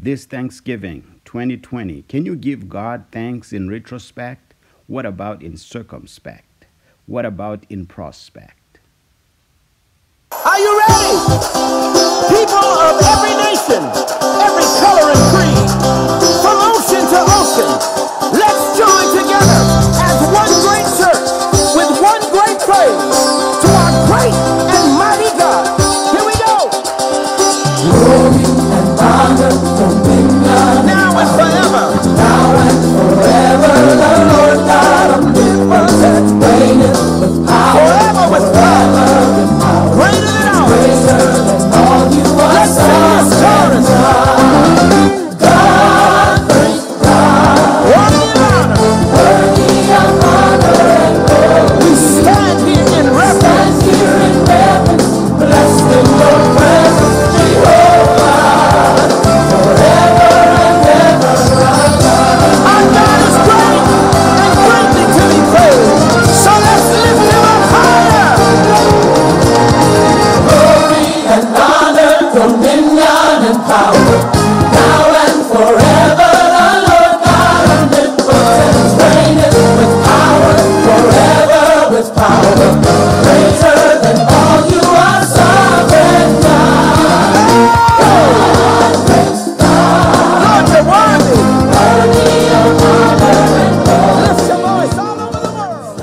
This Thanksgiving 2020, can you give God thanks in retrospect? What about in circumspect? What about in prospect? Are you ready? People of every nation, every color and creed, from ocean to ocean, let's join together as one great church with one great praise to our great and mighty God. Here we go. Glory and honor, dominion, now and forever. Now and forever, the Lord God omnipotent reigneth with power. Forever with power. Greater than all. Greater than all you are. Let's sing this chorus. God, great God. Worthy of honor. Worthy of honor and glory. We stand here in reverence. Blessed in your presence, Jehovah. Forever and ever, our God. Our God is great and greatly to be praised. So let's lift him up higher. Glory and honor, dominion and power, now and forever. The Lord God omnipotent reigneth with power, forever with power. Greater than all you are, sovereign God. God, great God. Lord, you're worthy. Worthy of honor and glory. Lift your voice all over the world.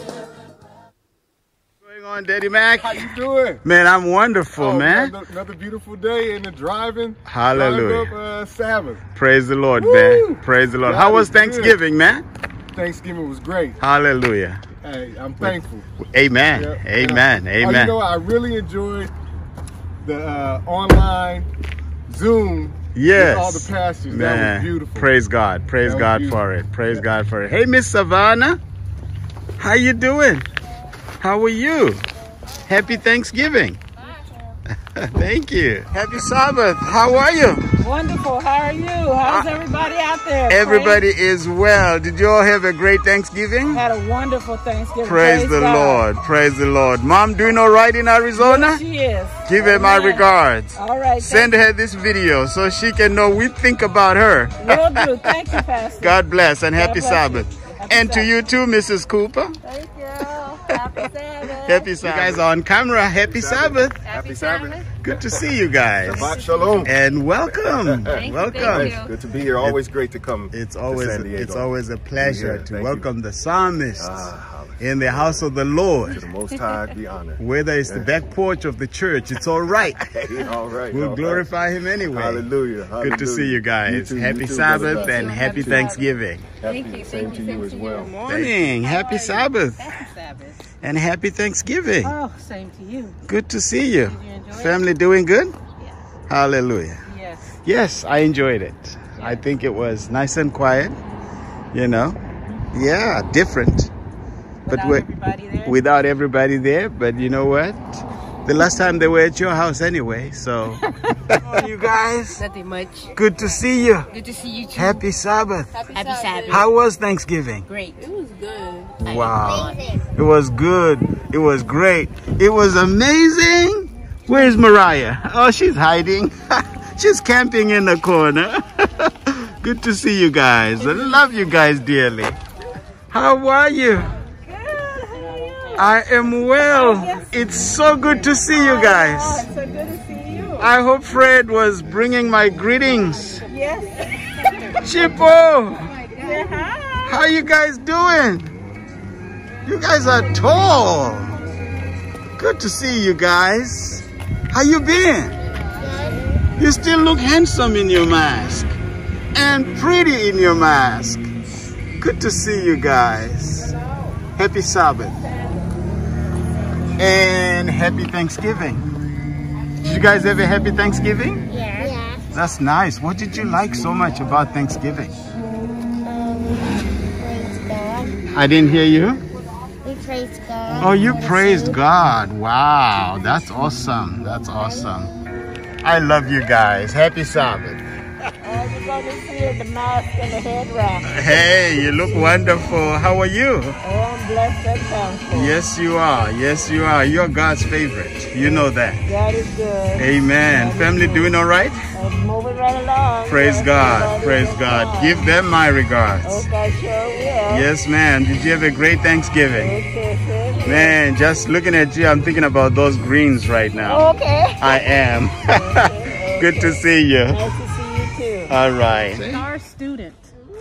What's going on, Daddy Mac? How you doing? Man, I'm wonderful, man. Another beautiful day in the driving. Hallelujah. Drive up, Sabbath. Praise the Lord, Woo! man. Praise the Lord. God How was is good. Thanksgiving, man? Thanksgiving was great. Hallelujah. Hey, I'm thankful. Amen. Yeah. Amen. You Amen. know, I really enjoyed the online Zoom Yes. with all the pastors. Man. That was beautiful. Praise God. Praise That was God beautiful. for it. Praise God for it. Hey, Miss Savannah. How you doing? How are you? Happy Thanksgiving. Thank you. Happy Sabbath. How are you? Wonderful. How are you? How's everybody out there? Everybody is well. Did you all have a great Thanksgiving? Had a wonderful Thanksgiving. Praise the God. Lord. Praise the Lord. Mom doing all right in Arizona? Yes, she is. Give her my Amen. regards. All right. Send her this video so she can know we think about her. Will do. Thank you, Pastor. God bless and happy bless Sabbath. you. Happy And to Sabbath. you too, Mrs. Cooper. Thank you. Happy Sabbath. Happy Sabbath. You guys are on camera. Happy Sabbath. Happy Sabbath. Good to see you guys. Shabbat shalom. And welcome. Welcome. Good to be here. Always great to come. It's to always San Diego. it's always a pleasure Yeah, to thank welcome the psalmist hallelujah. in the house of the Lord. To the Most High be honored. Whether it's the back porch of the church, it's all right. All right. We'll all glorify him anyway. Right. Hallelujah. Good to see you guys. You too, Happy you too, Sabbath brother. and happy Thanksgiving. Same to you as well. Good morning. Happy Sabbath Happy Sabbath. and happy Thanksgiving. Oh, same to you. Good to see you. Did you enjoy Family doing good? Yes. Hallelujah. Yes. Yes, I enjoyed it. I think it was nice and quiet, you know. Yeah, different. But Without everybody there? without everybody there. But you know what? The last time they were at your house anyway, so. Oh, you guys, Nothing much. good to see you. Good to see you too. Happy Sabbath. Happy Sabbath. How was Thanksgiving? Great. It was good. Wow. It was good. It was great. It was amazing. Where's Mariah? Oh, she's hiding. She's camping in the corner. Good to see you guys. I love you guys dearly. How are you? I am well. It's so good to see you guys. It's so good to see you. I hope Fred was bringing my greetings. Yes. Chippo, Say hi. how you guys doing? You guys are tall. Good to see you guys. How you been? You still look handsome in your mask and pretty in your mask. Good to see you guys. Happy Sabbath and happy Thanksgiving. Did you guys have a happy Thanksgiving? Yeah. That's nice. What did you like so much about Thanksgiving? Praise God. I didn't hear you. We praise God. Oh, you praised God. Wow, that's awesome. That's awesome. I love you guys. Happy Sabbath. All you're going to see is the mask and the head wrap. Hey, you look wonderful. How are you? Oh, I'm blessed and thankful. Yes, you are. Yes, you are. You're God's favorite. You know that. God is good. Amen. Family doing all right? I'm moving right along. Praise Yes, God. everybody Praise is God. fine. Give them my regards. Okay, sure will. Yes, man. Did you have a great Thanksgiving? Okay, sure. Man, just looking at you, I'm thinking about those greens right now. Okay. I am. Good to see you. Nice to see you too. All right. Star student.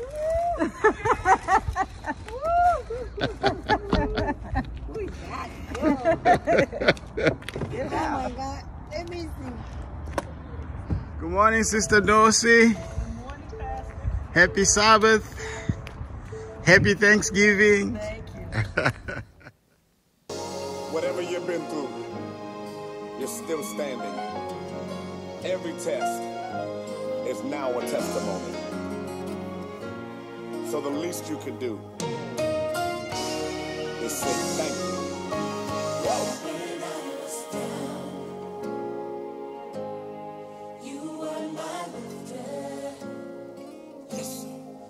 Oh my God. Let me see. Good morning, Sister Dorsey. Happy Sabbath. Happy Thanksgiving. Thank you. Whatever you've been through, you're still standing. Every test is now a testimony. So the least you could do is say thank you. Yes.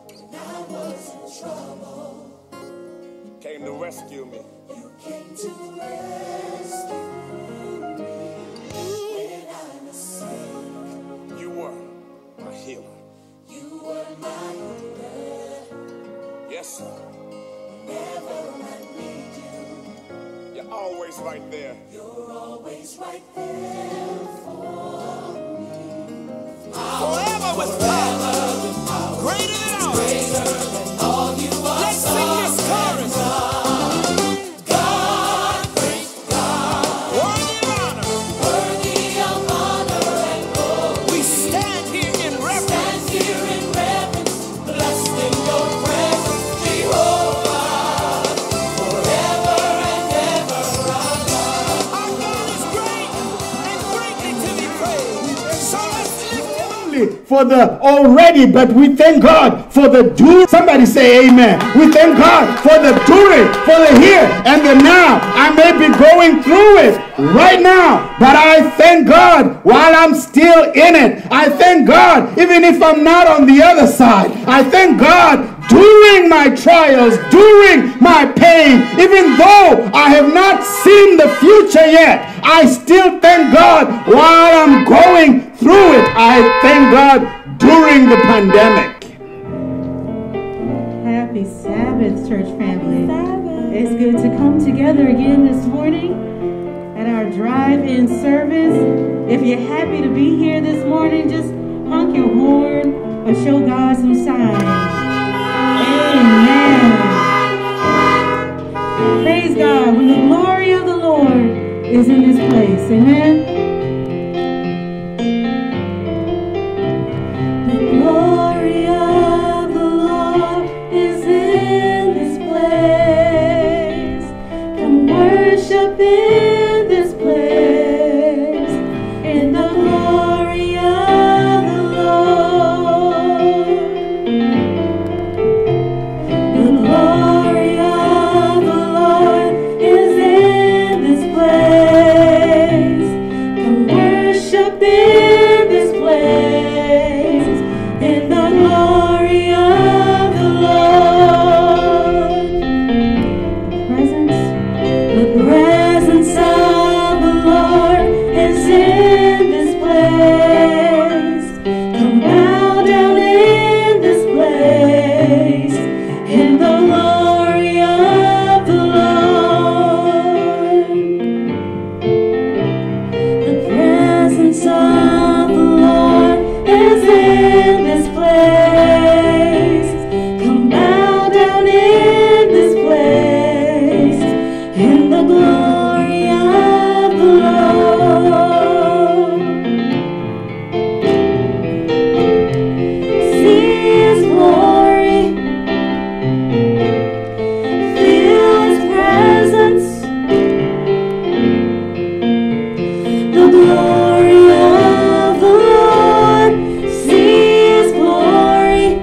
Came to rescue me. You came to rescue me when I was sick. You were my healer. You were my healer. Yes, sir. Whenever I need you, you're always right there. You're always right there for me. Forever with power, greater than all. Let's sing this chorus. God, great God, worthy of honor and glory. We stand here in reverence, blessed in your presence, Jehovah, forever and ever. Our God is great and greatly to be praised. So let's lift him up. For the already, but we thank God for the do. Somebody say amen. We thank God for the during, for the here and the now. I may be going through it right now, but I thank God while I'm still in it. I thank God even if I'm not on the other side. I thank God during my trials, during my pain, even though I have not seen the future yet, I still thank God while I'm going through it. I thank God during the pandemic. Happy Sabbath, church family. It's good to come together again this morning at our drive-in service. If you're happy to be here this morning, just honk your horn or show God some signs. Amen. Praise God. When the glory of the Lord is in this place. Amen. The glory of the Lord is in this place. Come worship in this place. In the glory of the Lord. The glory of the Lord is in this place. Come worship in this place. In the glory of the Lord. The presence of the Lord is in this place. Come bow down in this place. In the glory of the Lord. The presence of the Lord is in this place. Come bow down in this place. In the glory of the Lord. See his glory. Feel his presence. The glory of the Lord. See his glory.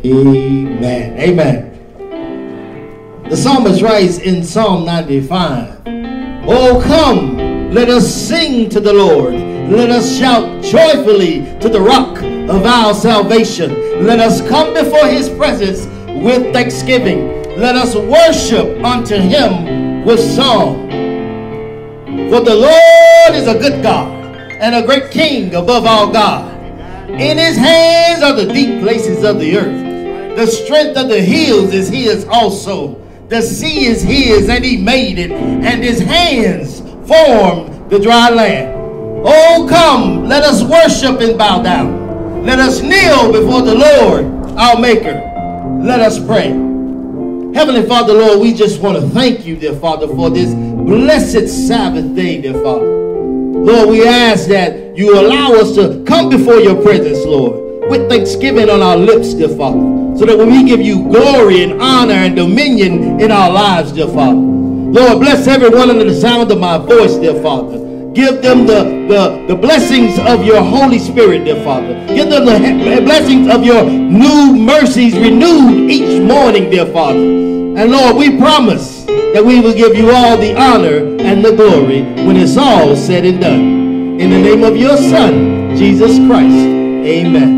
Amen. Amen. The psalmist writes in Psalm 95, "Oh, come, let us sing to the Lord. Let us shout joyfully to the rock of our salvation. Let us come before his presence with thanksgiving. Let us worship unto him with song. For the Lord is a good God and a great King above all God. In his hands are the deep places of the earth. The strength of the hills is his also. The sea is his, and he made it, and his hands formed the dry land. Oh, come, let us worship and bow down. Let us kneel before the Lord, our Maker. Let us pray." Heavenly Father, Lord, we just want to thank you, dear Father, for this blessed Sabbath day, dear Father. Lord, we ask that you allow us to come before your presence, Lord, with thanksgiving on our lips, dear Father, so that when we give you glory and honor and dominion in our lives, dear Father. Lord, bless everyone under the sound of my voice, dear Father. Give them the blessings of your Holy Spirit, dear Father. Give them the blessings of your new mercies renewed each morning, dear Father. And Lord, we promise that we will give you all the honor and the glory when it's all said and done. In the name of your Son, Jesus Christ. Amen.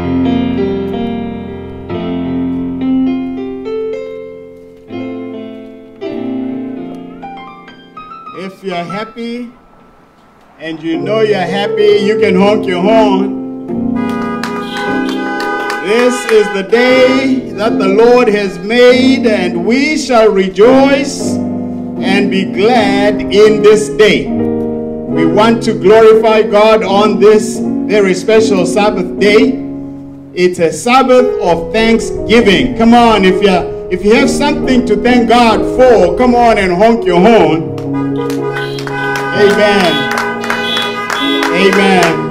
If you're happy and you know you're happy, you can honk your horn. This is the day that the Lord has made, and we shall rejoice and be glad in this day. We want to glorify God on this very special Sabbath day. It's a Sabbath of thanksgiving. Come on, if you have something to thank God for, come on and honk your horn. Amen. Amen.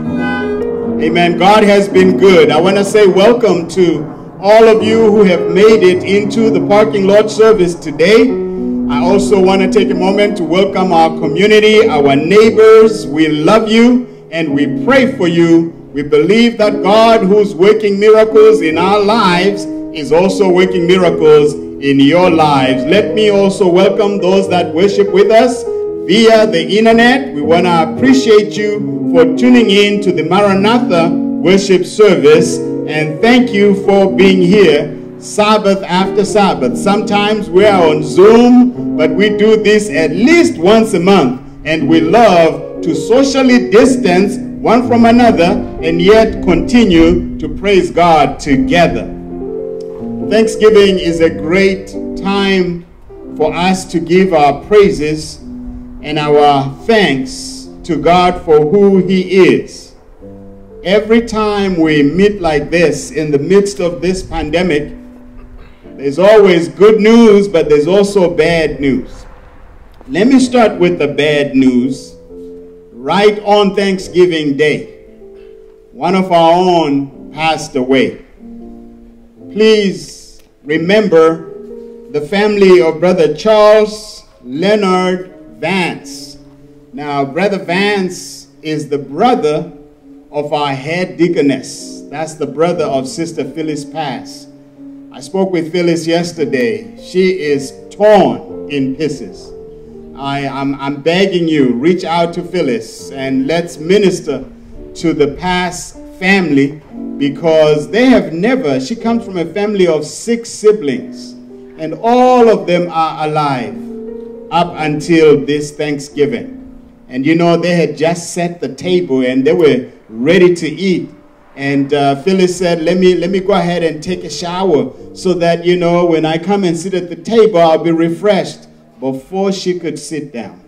Amen. God has been good. I want to say welcome to all of you who have made it into the parking lot service today. I also want to take a moment to welcome our community, our neighbors. We love you and we pray for you. We believe that God, who's working miracles in our lives, is also working miracles in your lives. Let me also welcome those that worship with us via the internet. We want to appreciate you for tuning in to the Maranatha worship service, and thank you for being here Sabbath after Sabbath. Sometimes we are on Zoom, but we do this at least once a month, and we love to socially distance one from another and yet continue to praise God together. Thanksgiving is a great time for us to give our praises and our thanks to God for who he is. Every time we meet like this in the midst of this pandemic, there's always good news, but there's also bad news. Let me start with the bad news. Right on Thanksgiving Day, one of our own passed away. Please remember the family of Brother Charles Leonard Vance. Now, Brother Vance is the brother of our head deaconess. That's the brother of Sister Phyllis Pass. I spoke with Phyllis yesterday. She is torn in pieces. I'm begging you, reach out to Phyllis and let's minister to the Pass family, because they have never, she comes from a family of 6 siblings, and all of them are alive up until this Thanksgiving. And you know, they had just set the table and they were ready to eat. And Phyllis said, let me go ahead and take a shower so that, you know, when I come and sit at the table, I'll be refreshed. Before she could sit down,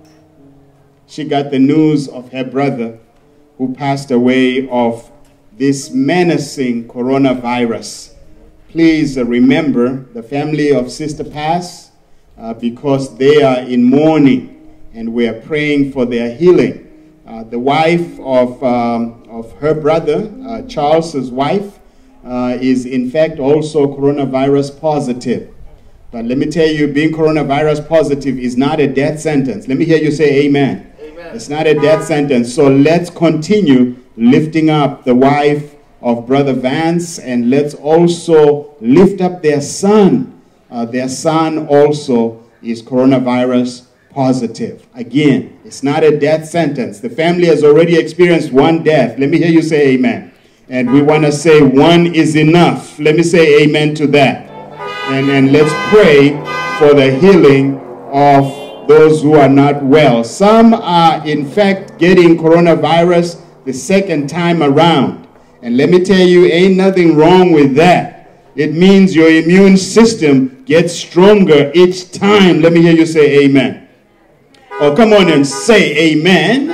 she got the news of her brother who passed away of this menacing coronavirus. Please remember the family of Sister Pass, because they are in mourning and we are praying for their healing. The wife of her brother, Charles's wife, is in fact also coronavirus positive. But let me tell you, being coronavirus positive is not a death sentence. Let me hear you say amen. Amen. It's not a death sentence. So let's continue lifting up the wife of Brother Vance, and let's also lift up their son. Their son also is coronavirus positive. Again, it's not a death sentence. The family has already experienced one death. Let me hear you say amen. And we want to say one is enough. Let me say amen to that. And let's pray for the healing of those who are not well. Some are, in fact, getting coronavirus the second time around. And let me tell you, ain't nothing wrong with that. It means your immune system gets stronger each time. Let me hear you say amen. Oh, come on and say amen.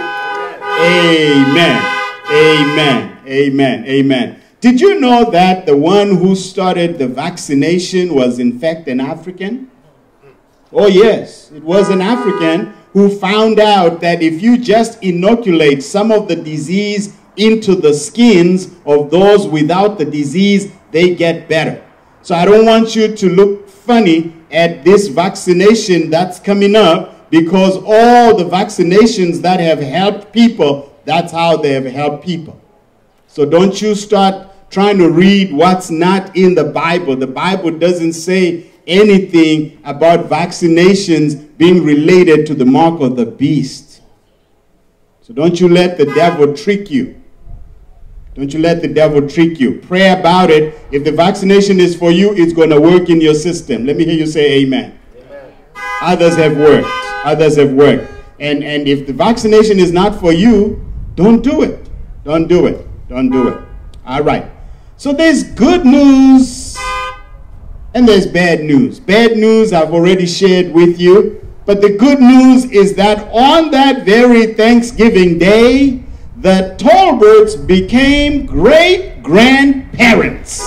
Amen. Amen. Amen. Amen. Did you know that the one who started the vaccination was in fact an African? Oh yes, it was an African who found out that if you just inoculate some of the disease into the skins of those without the disease, they get better. So I don't want you to look funny at this vaccination that's coming up, because all the vaccinations that have helped people, that's how they have helped people. So don't you start trying to read what's not in the Bible. The Bible doesn't say anything about vaccinations being related to the mark of the beast. So don't you let the devil trick you. Don't you let the devil trick you. Pray about it. If the vaccination is for you, it's going to work in your system. Let me hear you say amen. Amen. Others have worked. Others have worked. And if the vaccination is not for you, don't do it. Don't do it. Don't do it. All right. So there's good news and there's bad news. Bad news I've already shared with you. But the good news is that on that very Thanksgiving Day, the Tolberts became great-grandparents.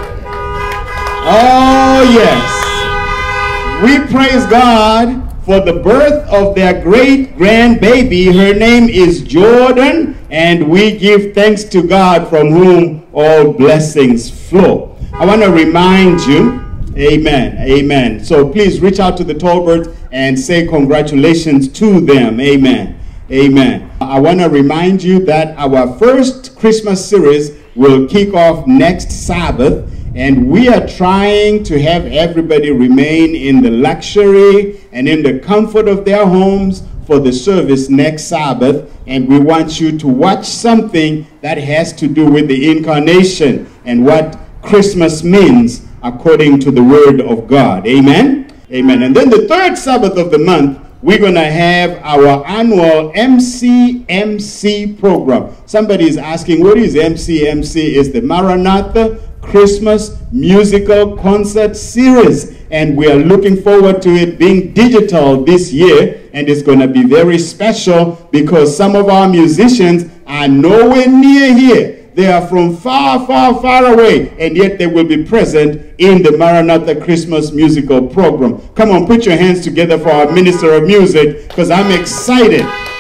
Oh, yes. We praise God for the birth of their great-grandbaby. Her name is Jordan, and we give thanks to God from whom all blessings flow. I want to remind you, amen, amen. So please reach out to the Tolberts and say congratulations to them. Amen. Amen. I want to remind you that our first Christmas series will kick off next Sabbath, and we are trying to have everybody remain in the luxury and in the comfort of their homes for the service next Sabbath. And we want you to watch something that has to do with the incarnation and what Christmas means according to the Word of God. Amen? Amen. And then the third Sabbath of the month, we're going to have our annual MCMC program. Somebody is asking, what is MCMC? It's the Maranatha Christmas Musical Concert Series. And we are looking forward to it being digital this year. And it's going to be very special because some of our musicians are nowhere near here. They are from far, far, far away, and yet they will be present in the Maranatha Christmas musical program. Come on, put your hands together for our Minister of Music, because I'm excited.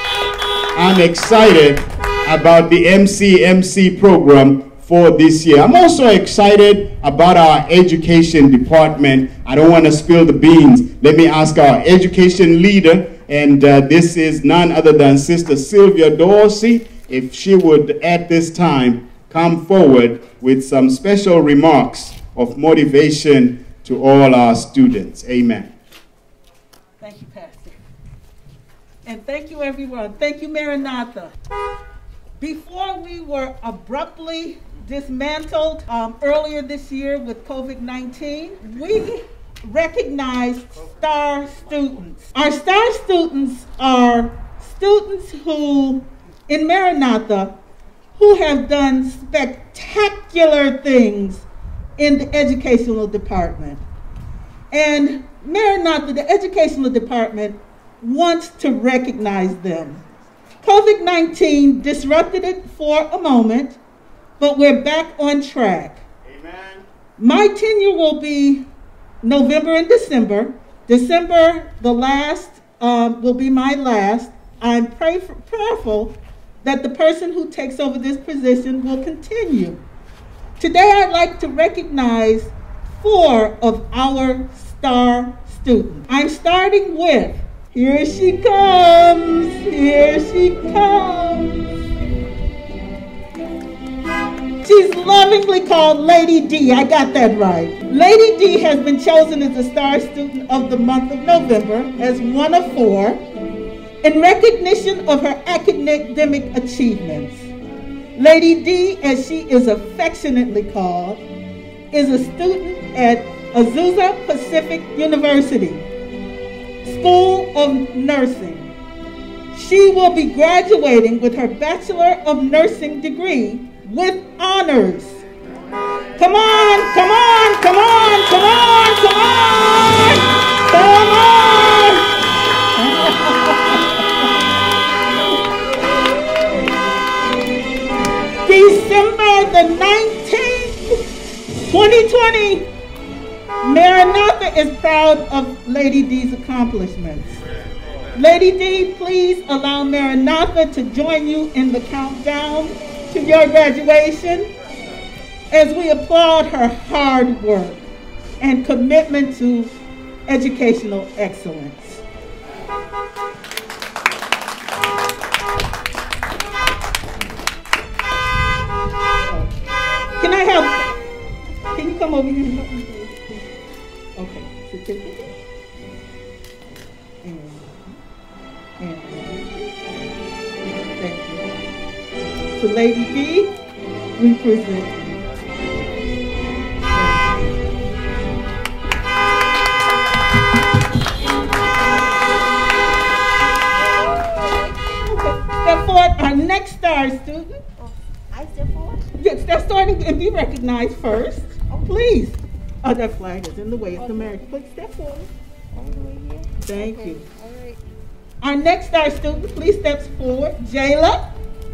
I'm excited about the MCMC program for this year. I'm also excited about our education department. I don't want to spill the beans. Let me ask our education leader, and this is none other than Sister Sylvia Dorsey, if she would at this time come forward with some special remarks of motivation to all our students. Amen. Thank you, Pastor. And thank you, everyone. Thank you, Maranatha. Before we were abruptly dismantled earlier this year with COVID-19, we recognized STAR students. Our STAR students are students who in Maranatha, who have done spectacular things in the educational department. And Maranatha, the educational department, wants to recognize them. COVID-19 disrupted it for a moment, but we're back on track. Amen. My tenure will be November and December. December, the last, will be my last. I'm prayerful that the person who takes over this position will continue. Today I'd like to recognize 4 of our STAR students. I'm starting with, here she comes, here she comes. She's lovingly called Lady D. I got that right. Lady D has been chosen as the Star Student of the month of November as one of 4 in recognition of her academic achievements. Lady D, as she is affectionately called, is a student at Azusa Pacific University, School of Nursing. She will be graduating with her Bachelor of Nursing degree with honors. Come on, come on, come on, come on, come on, come on. December the 19th, 2020, Maranatha is proud of Lady D's accomplishments. Lady D, please allow Maranatha to join you in the countdown to your graduation as we applaud her hard work and commitment to educational excellence. Can you come over here and help me? Okay, certificate. And thank you. To Lady D, we present. Step forward, our next star student. I step forward? Yes, step starting and be recognized first. Please. Oh, that flag is in the way. It's American. Please step forward. All the way here? Thank you. All right. Our next star student, please step forward. Jayla.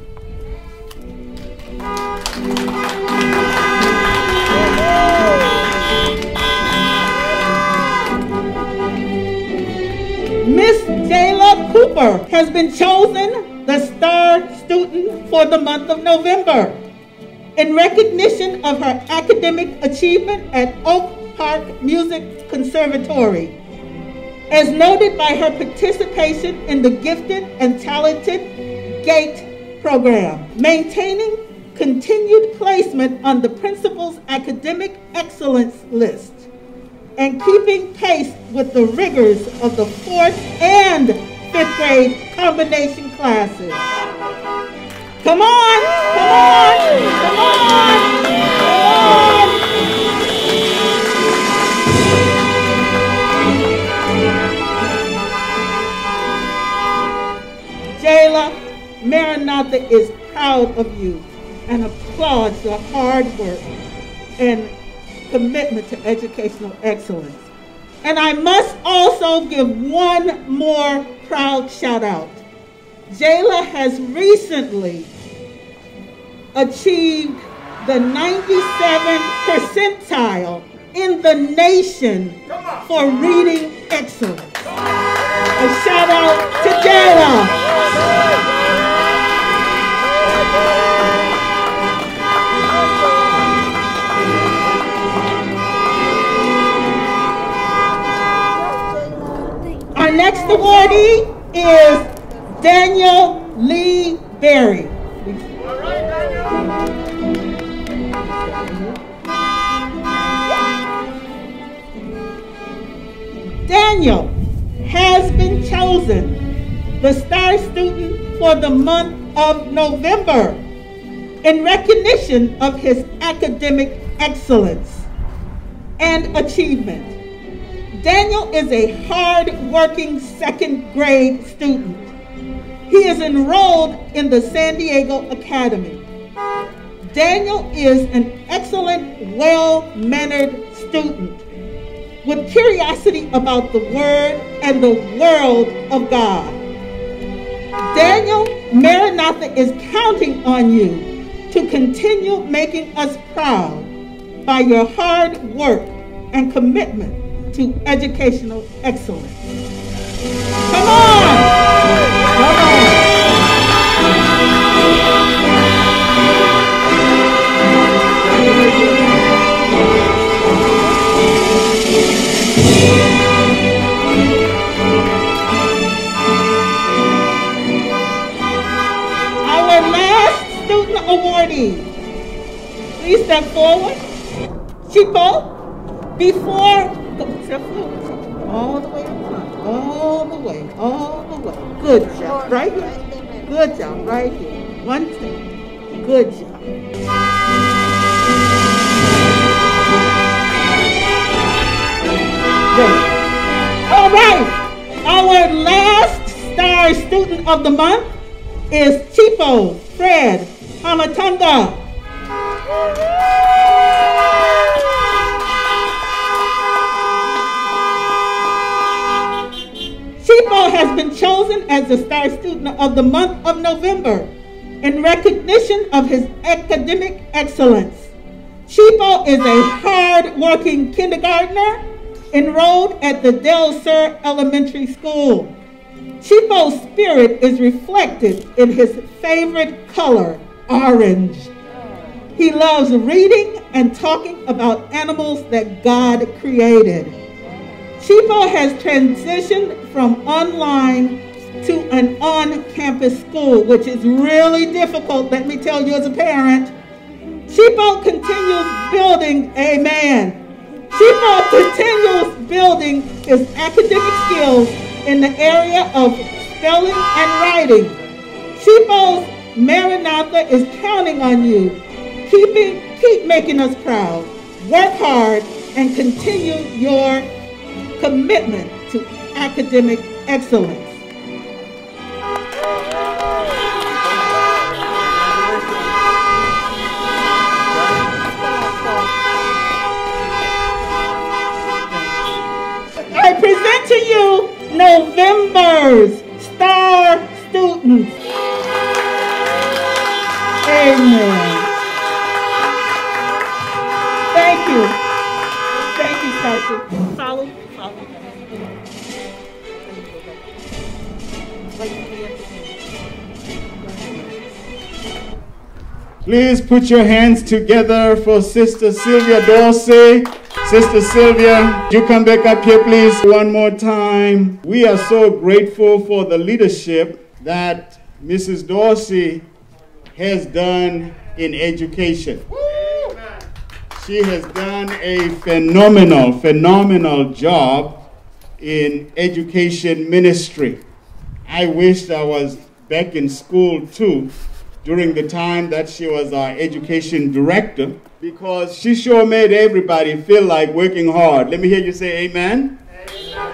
Miss Jayla Cooper has been chosen the Star Student for the month of November in recognition of her academic achievement at Oak Park Music Conservatory, as noted by her participation in the Gifted and Talented GATE program, maintaining continued placement on the principal's academic excellence list, and keeping pace with the rigors of the 4th and 5th grade combination classes. Come on, come on, come on, come on. Jayla, Maranatha is proud of you and applauds your hard work and commitment to educational excellence. And I must also give one more proud shout out. Jayla has recently achieved the 97th percentile in the nation for reading excellence. A shout out to Jayla. Our next awardee is Daniel Lee Berry. Daniel has been chosen the Star Student for the month of November in recognition of his academic excellence and achievement. Daniel is a hard-working 2nd grade student. He is enrolled in the San Diego Academy. Daniel is an excellent, well-mannered student with curiosity about the Word and the world of God. Daniel, Maranatha is counting on you to continue making us proud by your hard work and commitment to educational excellence. Come on! Come on! Our last student awardee step forward. Chipo, before, step forward. All the way in front. All the way. All the way. Good job. Right here. Good job. Right here. 1 step. Good job. All right. Our last star student of the month is Chipo Fred Hamatanga. Chipo has been chosen as the star student of the month of November in recognition of his academic excellence. Chipo is a hard-working kindergartner enrolled at the Del Sur Elementary School. Chipo's spirit is reflected in his favorite color, orange. He loves reading and talking about animals that God created. Chipo has transitioned from online to an on-campus school, which is really difficult, let me tell you as a parent. Chipo continues building, amen. Chipo continues building his academic skills in the area of spelling and writing. Chipo's Maranatha is counting on you. Keep making us proud. Work hard and continue your commitment to academic excellence. I present to you November's star students. Amen. Thank you. Thank you, star students. Follow. Please put your hands together for Sister Sylvia Dorsey. Sister Sylvia, you come back up here, please, one more time. We are so grateful for the leadership that Mrs. Dorsey has done in education. She has done a phenomenal job in education ministry. I wished I was back in school too during the time that she was our education director, because she sure made everybody feel like working hard. Let me hear you say amen. Amen.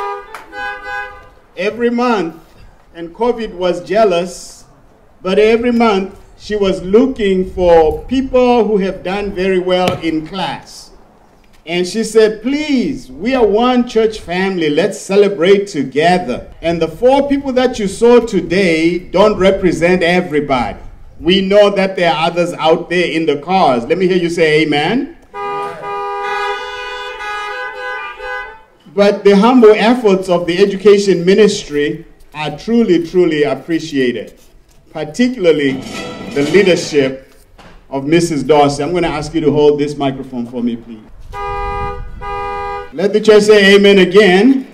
Every month, and COVID was jealous, but every month she was looking for people who have done very well in class. And she said, please, we are one church family. Let's celebrate together. And the 4 people that you saw today don't represent everybody. We know that there are others out there in the cars. Let me hear you say amen. But the humble efforts of the education ministry are truly appreciated, particularly the leadership of Mrs. Dorsey. I'm going to ask you to hold this microphone for me, please. Let the church say amen again.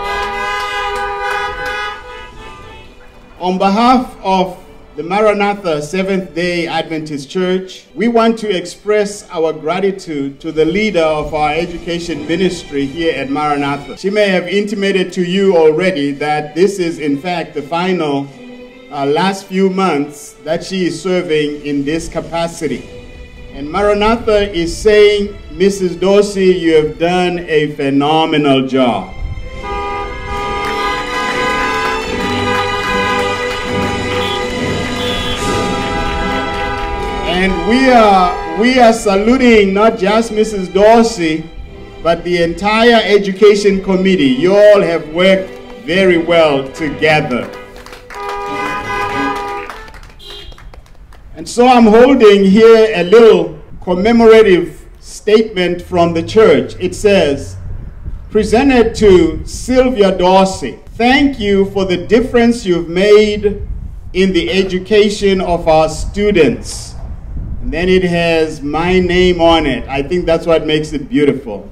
On behalf of the Maranatha Seventh-day Adventist Church, we want to express our gratitude to the leader of our education ministry here at Maranatha. She may have intimated to you already that this is in fact the final last few months that she is serving in this capacity. And Maranatha is saying, Mrs. Dorsey, you have done a phenomenal job. And we are saluting not just Mrs. Dorsey, but the entire education committee. You all have worked very well together. And so I'm holding here a little commemorative statement from the church. It says, presented to Sylvia Dorsey, thank you for the difference you've made in the education of our students. And then it has my name on it. I think that's what makes it beautiful.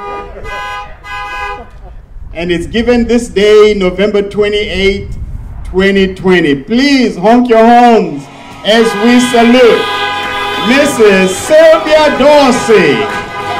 And it's given this day, November 28, 2020. Please honk your horns as we salute. Mrs. Sylvia Dorsey.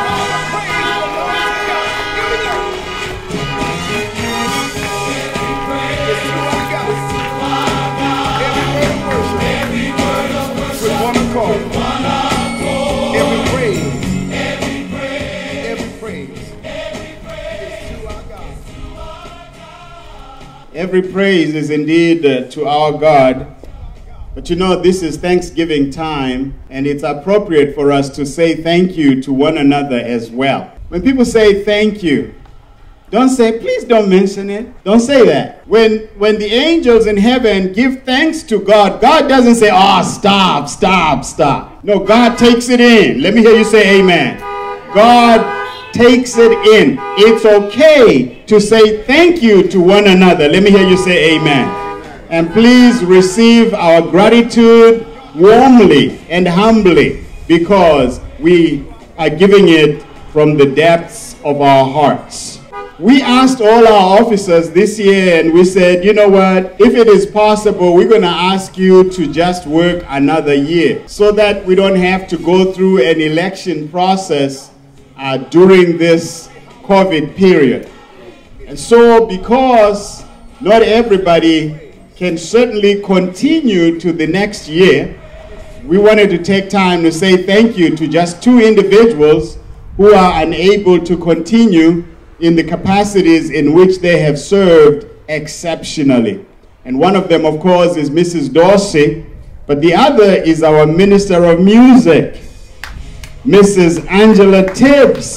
Every praise is indeed to our God. But you know, this is Thanksgiving time, and it's appropriate for us to say thank you to one another as well. When people say thank you, don't say, please don't mention it. Don't say that. When the angels in heaven give thanks to God, God doesn't say, oh, stop, stop, stop. No, God takes it in. Let me hear you say amen. God takes it in. It's okay to say thank you to one another. Let me hear you say amen. And please receive our gratitude warmly and humbly, because we are giving it from the depths of our hearts. We asked all our officers this year, and we said, you know what, if it is possible, we're going to ask you to just work another year so that we don't have to go through an election process during this COVID period. And so, because not everybody can certainly continue to the next year, we wanted to take time to say thank you to just 2 individuals who are unable to continue in the capacities in which they have served exceptionally. And one of them, of course, is Mrs. Dorsey, but the other is our Minister of Music, Mrs. Angela Tibbs.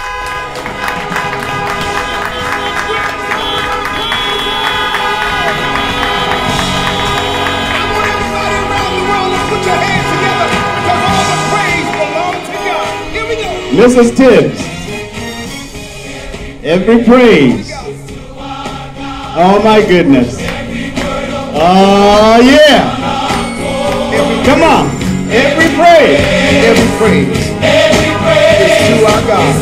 Mrs. Tibbs, every praise. Oh my goodness. Oh yeah. Come on. Every praise. Every praise. Every praise is to our God.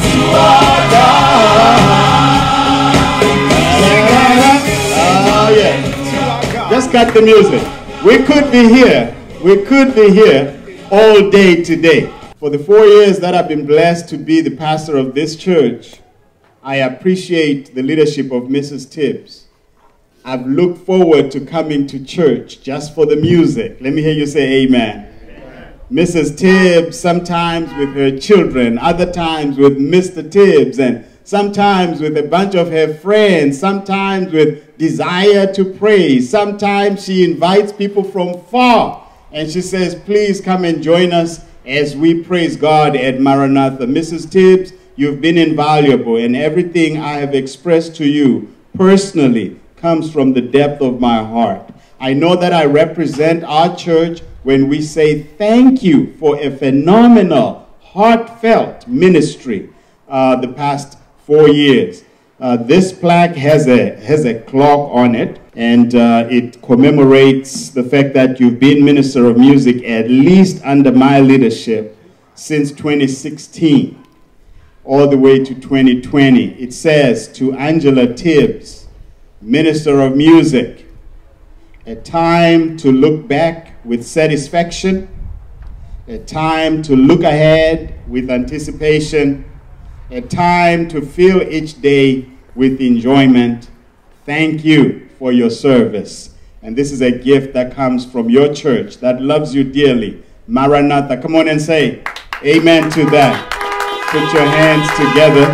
Oh yeah. Just cut the music. We could be here. We could be here all day today. For the 4 years that I've been blessed to be the pastor of this church, I appreciate the leadership of Mrs. Tibbs. I've looked forward to coming to church just for the music. Let me hear you say amen. Amen. Mrs. Tibbs, sometimes with her children, other times with Mr. Tibbs, and sometimes with a bunch of her friends, sometimes with desire to praise. Sometimes she invites people from far, and she says, please come and join us as we praise God at Maranatha. Mrs. Tibbs, you've been invaluable, and everything I have expressed to you personally comes from the depth of my heart. I know that I represent our church when we say thank you for a phenomenal, heartfelt ministry the past 4 years. This plaque has a clock on it, and it commemorates the fact that you've been Minister of Music, at least under my leadership, since 2016, all the way to 2020. It says, to Angela Tibbs, Minister of Music, a time to look back with satisfaction, a time to look ahead with anticipation, a time to fill each day with enjoyment. Thank you for your service. And this is a gift that comes from your church that loves you dearly. Maranatha. Come on and say amen to that. Put your hands together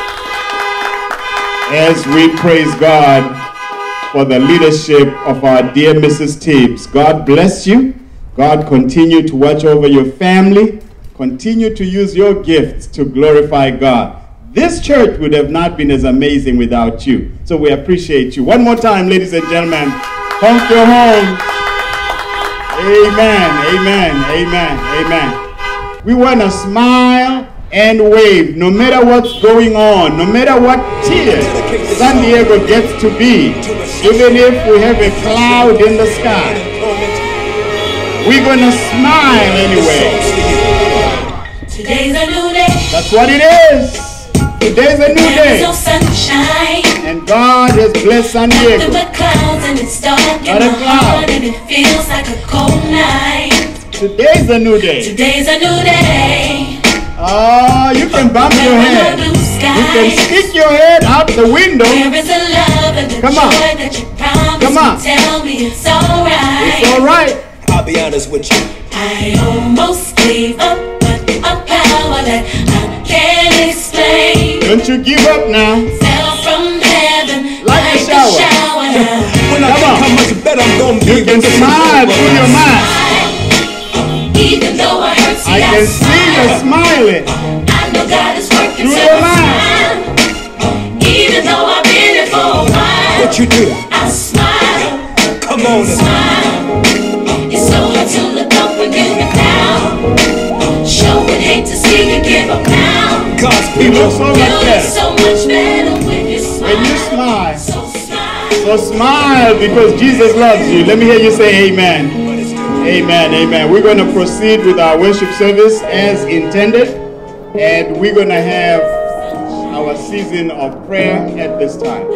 as we praise God for the leadership of our dear Mrs. Tibbs. God bless you. God continue to watch over your family. Continue to use your gifts to glorify God. This church would have not been as amazing without you. So we appreciate you. One more time, ladies and gentlemen. Honk your horns. Amen, amen, amen, amen. We want to smile and wave no matter what's going on, no matter what tears San Diego gets to be, even if we have a cloud in the sky. We're going to smile anyway. Today's a new day. That's what it is. Today's a new day. No sunshine. And God has blessed San Diego. Nothing but clouds, and it's dark in my heart, and it feels like a cold night. Today's a new day. Today's a new day. Oh, you can bump your head. You can stick your head out the window. There is a love and the Come on. joy that you promised Come on. me. Tell me it's alright. It's all right. I'll be honest with you. I almost gave up, but a power that I can't explain Don't you give up now. fell from heaven Like a shower. now. When I Come think on. how much better I'm gonna be You can when this is smile over. through your mind. Even though I hurt, I can see you smiling. I know God is working Through till your it's mind. time. Even though I've been here for a while, What you do? I smile. Come on and Smile. It's so hard to look up when you've been down. Sure would hate to see you give up now. God's You people. look so You much look better so much better when you smile. when you smile. So smile. So smile because Jesus loves you. Let me hear you say amen. Amen, amen. We're going to proceed with our worship service as intended, and we're going to have our season of prayer at this time.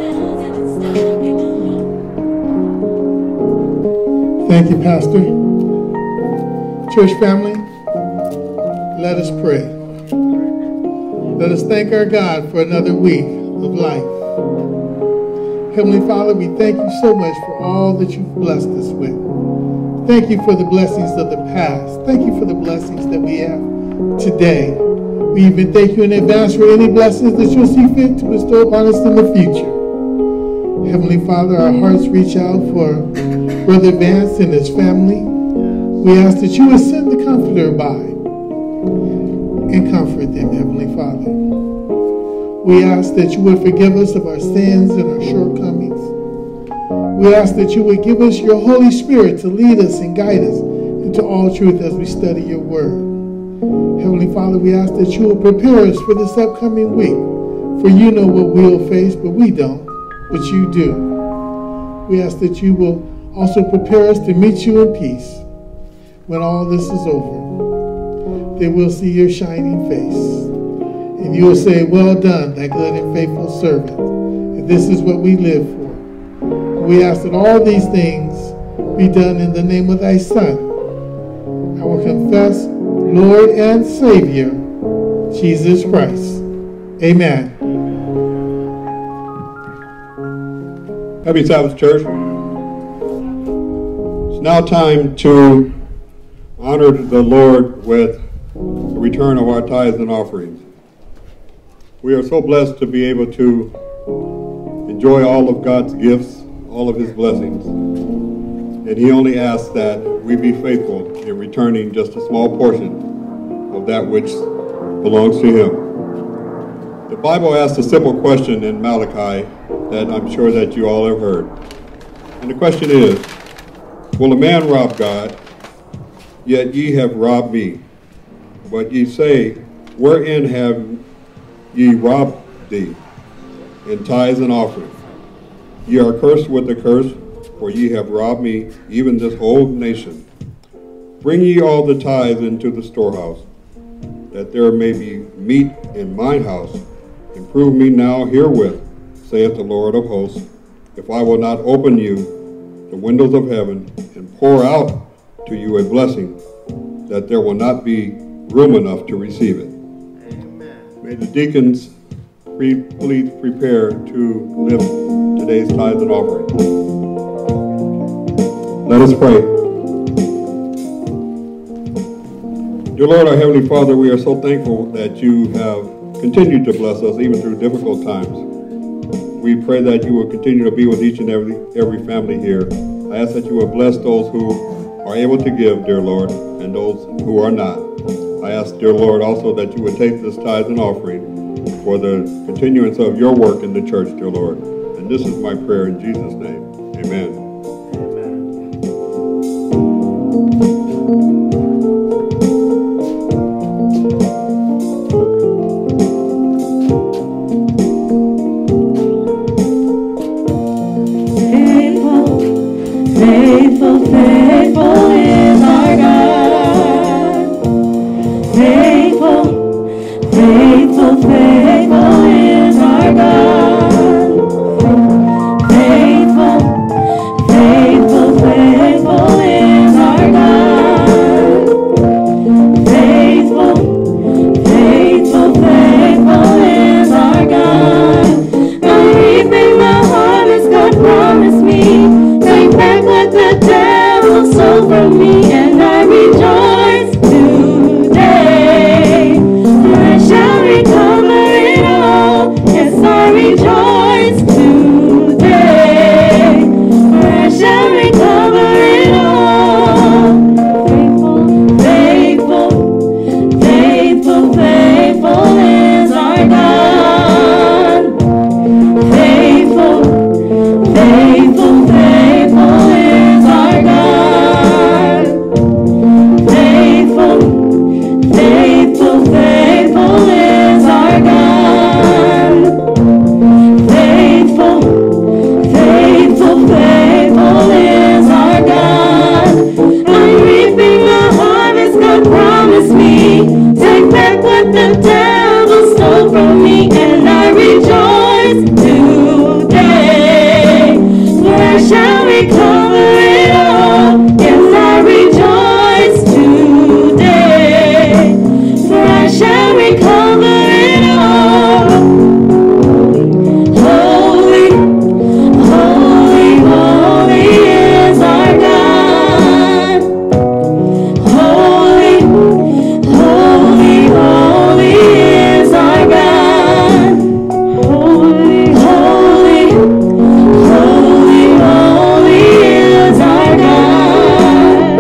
Thank you, Pastor. Church family, let us pray. Let us thank our God for another week of life. Heavenly Father, we thank you so much for all that you've blessed us with. Thank you for the blessings of the past. Thank you for the blessings that we have today. We even thank you in advance for any blessings that you'll see fit to bestow upon us in the future. Heavenly Father, our hearts reach out for Brother Vance and his family. We ask that you would send the Comforter by and comfort them, Heavenly Father. We ask that you would forgive us of our sins and our shortcomings. We ask that you would give us your Holy Spirit to lead us and guide us into all truth as we study your word. Heavenly Father, we ask that you will prepare us for this upcoming week. For you know what we'll face, but we don't, but you do. We ask that you will also prepare us to meet you in peace. When all this is over, they will see your shining face. And you will say, well done, thy good and faithful servant. And this is what we live for. We ask that all these things be done in the name of thy Son, our confessed Lord and Savior, Jesus Christ. Amen. Happy Sabbath, church. It's now time to honor the Lord with the return of our tithes and offerings. We are so blessed to be able to enjoy all of God's gifts, all of his blessings. And he only asks that we be faithful in returning just a small portion of that which belongs to him. The Bible asks a simple question in Malachi that I'm sure that you all have heard. And the question is, will a man rob God? Yet ye have robbed me. But ye say, wherein have ye robbed thee? In tithes and offerings. Ye are cursed with a curse, for ye have robbed me, even this whole nation. Bring ye all the tithes into the storehouse, that there may be meat in mine house. Improve me now herewith, saith the Lord of hosts, if I will not open you the windows of heaven and pour out to you a blessing, that there will not be room enough to receive it. Amen. May the deacons please prepare to lift today's tithes and offerings. Let us pray. Dear Lord, our Heavenly Father, we are so thankful that you have continued to bless us even through difficult times. We pray that you will continue to be with each and every family here. I ask that you will bless those who are able to give, dear Lord, and those who are not. I ask, dear Lord, also that you would take this tithe and offering for the continuance of your work in the church, dear Lord. And this is my prayer in Jesus' name. Amen. Faithful, faithful is our God. Faithful, faithful, faithful is our God. Faithful, from me, and I rejoice today. For I shall recover it all. Yes, I rejoice today. For I shall recover it all. Holy, holy, holy is our God. Holy, holy, holy is our God. Holy, holy, holy, holy is our God.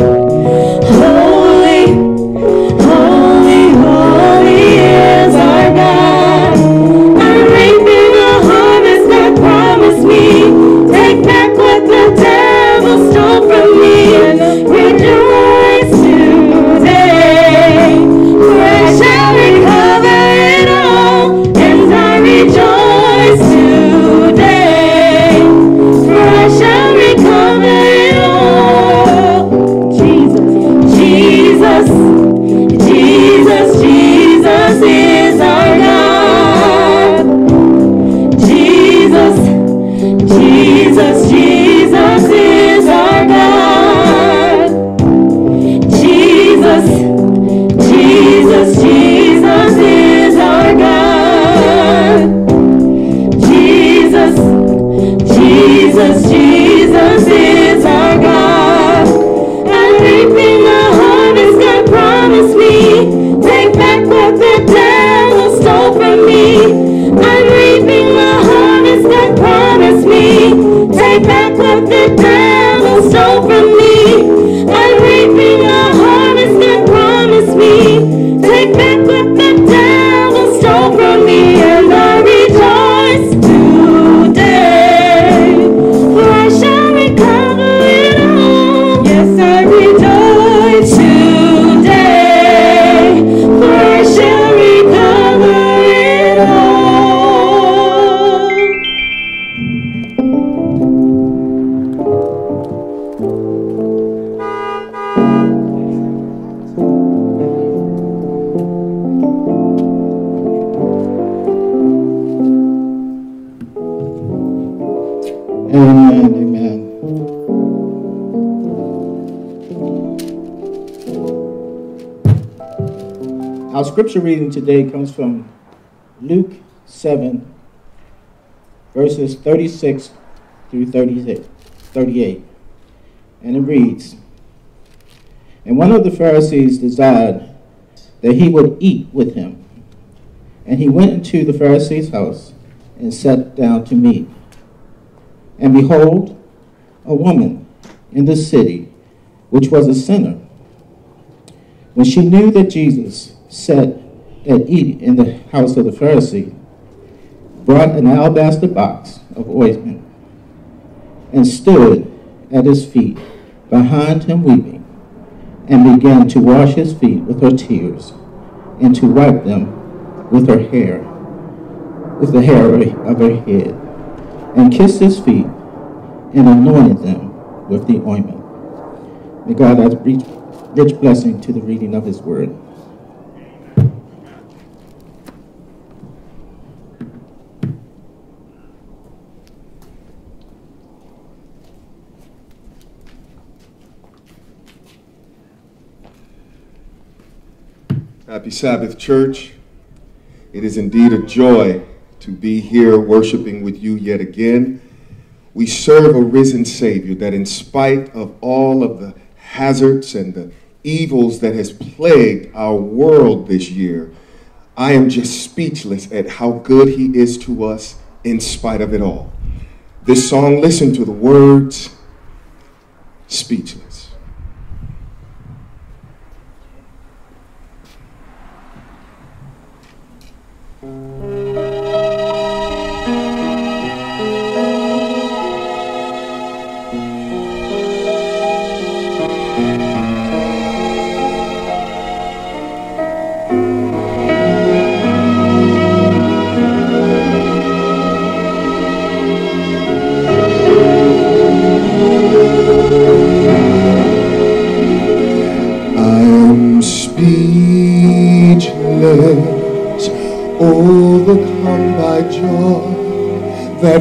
Holy, holy, holy is our God. I'm reaping the harvest God promised me. Take back what the devil stole from me. Rejoice today, for I shall recover it all. And I rejoice today, for I shall recover it all. Jesus, Jesus, Jesus, Jesus is our God. Jesus, Jesus, Jesus is our God. Jesus, Jesus, Jesus is our God. Jesus, Jesus, Jesus is our God. I'm reaping the harvest God promised me. Take back what the devil stole from me. I'm reaping the harvest God promised me. Take back what the devil stole from me. I'm reaping the harvest God promised me. Take back what the devil stole from me. And I rejoice today, for I shall recover it all. Yes, I rejoice today, for I shall recover it all. Amen, amen. Our scripture reading today comes from Luke 7, verses 36 through 38. And it reads, And one of the Pharisees desired that he would eat with him. And he went into the Pharisee's house and sat down to meat. And behold, a woman in the city, which was a sinner, when she knew that Jesus sat at eat in the house of the Pharisee, brought an alabaster box of ointment, and stood at his feet behind him weeping, and began to wash his feet with her tears, and to wipe them with her hair, with the hair of her head, and kissed his feet, and anointed them with the ointment. May God add rich blessing to the reading of his word. Happy Sabbath, church. It is indeed a joy to be here worshiping with you yet again. We serve a risen Savior that in spite of all of the hazards and the evils that has plagued our world this year, I am just speechless at how good he is to us in spite of it all. This song, listen to the words, speechless. overcome by joy that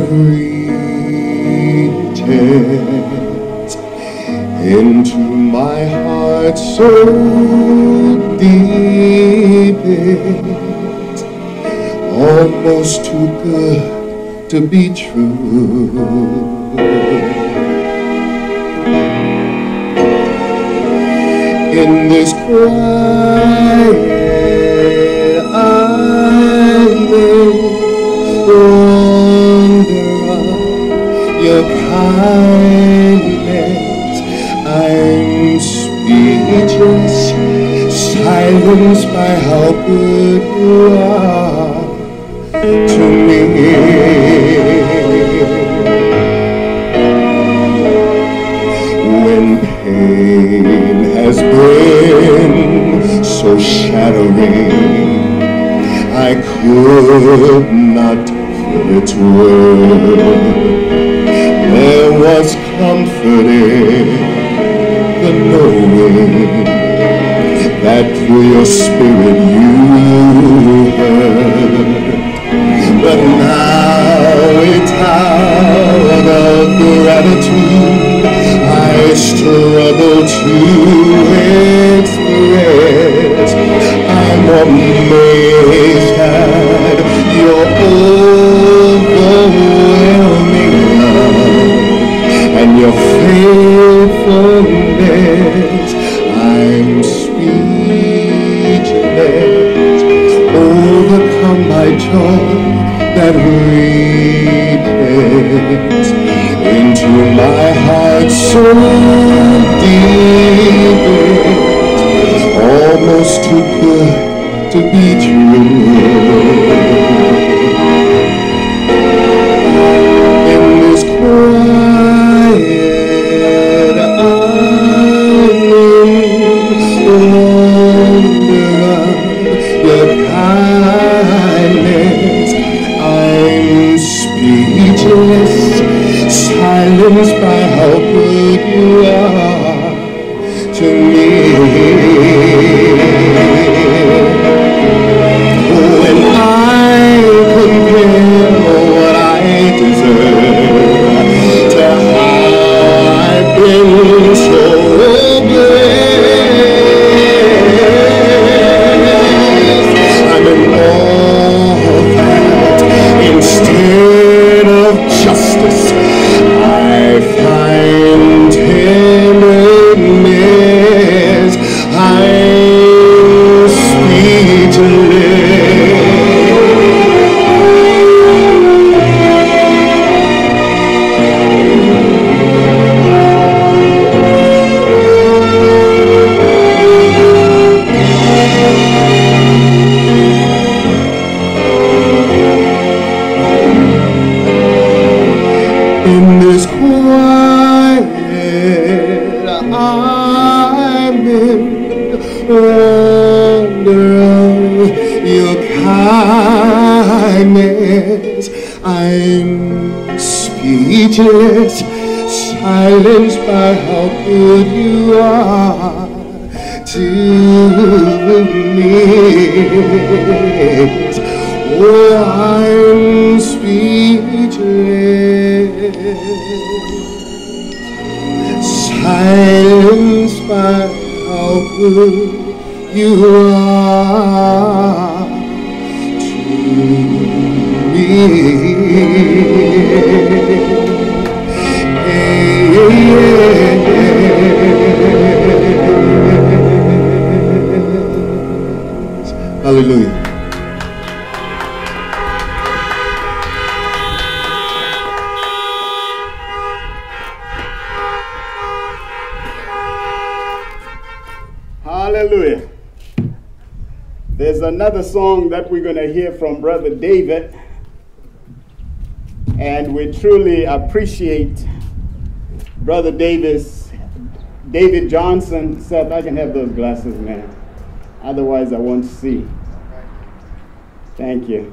reaches into my heart so deep, it's almost too good to be true. In this quiet island, wonder of your kindness, I'm speechless, silenced by how good you are to me. When pain has been so shattering, I could not feel its worth. There was comfort in the knowing that through your spirit you heard. But now it's out of gratitude I struggle to express. I'm amazed at your overwhelming love and your faithfulness. I'm speechless, overcome by joy that reaches into my heart so deep, it's almost too good to be true. In this quiet island, wonder of your kindness, I'm speechless, silenced by how good you are to me. When I compare what I deserve to how I've been so blessed, I'm in awe that instead of justice I find tenderness. I'm speechless. In this quiet island, wonder of your kindness, I'm speechless, silenced by how good you are to me. Oh, I'm speechless, silenced by how good you are to me. Hallelujah. Hallelujah. There's another song that we're going to hear from Brother David. And we truly appreciate Brother David Johnson. Seth, I can have those glasses, man. Otherwise, I won't see. Thank you.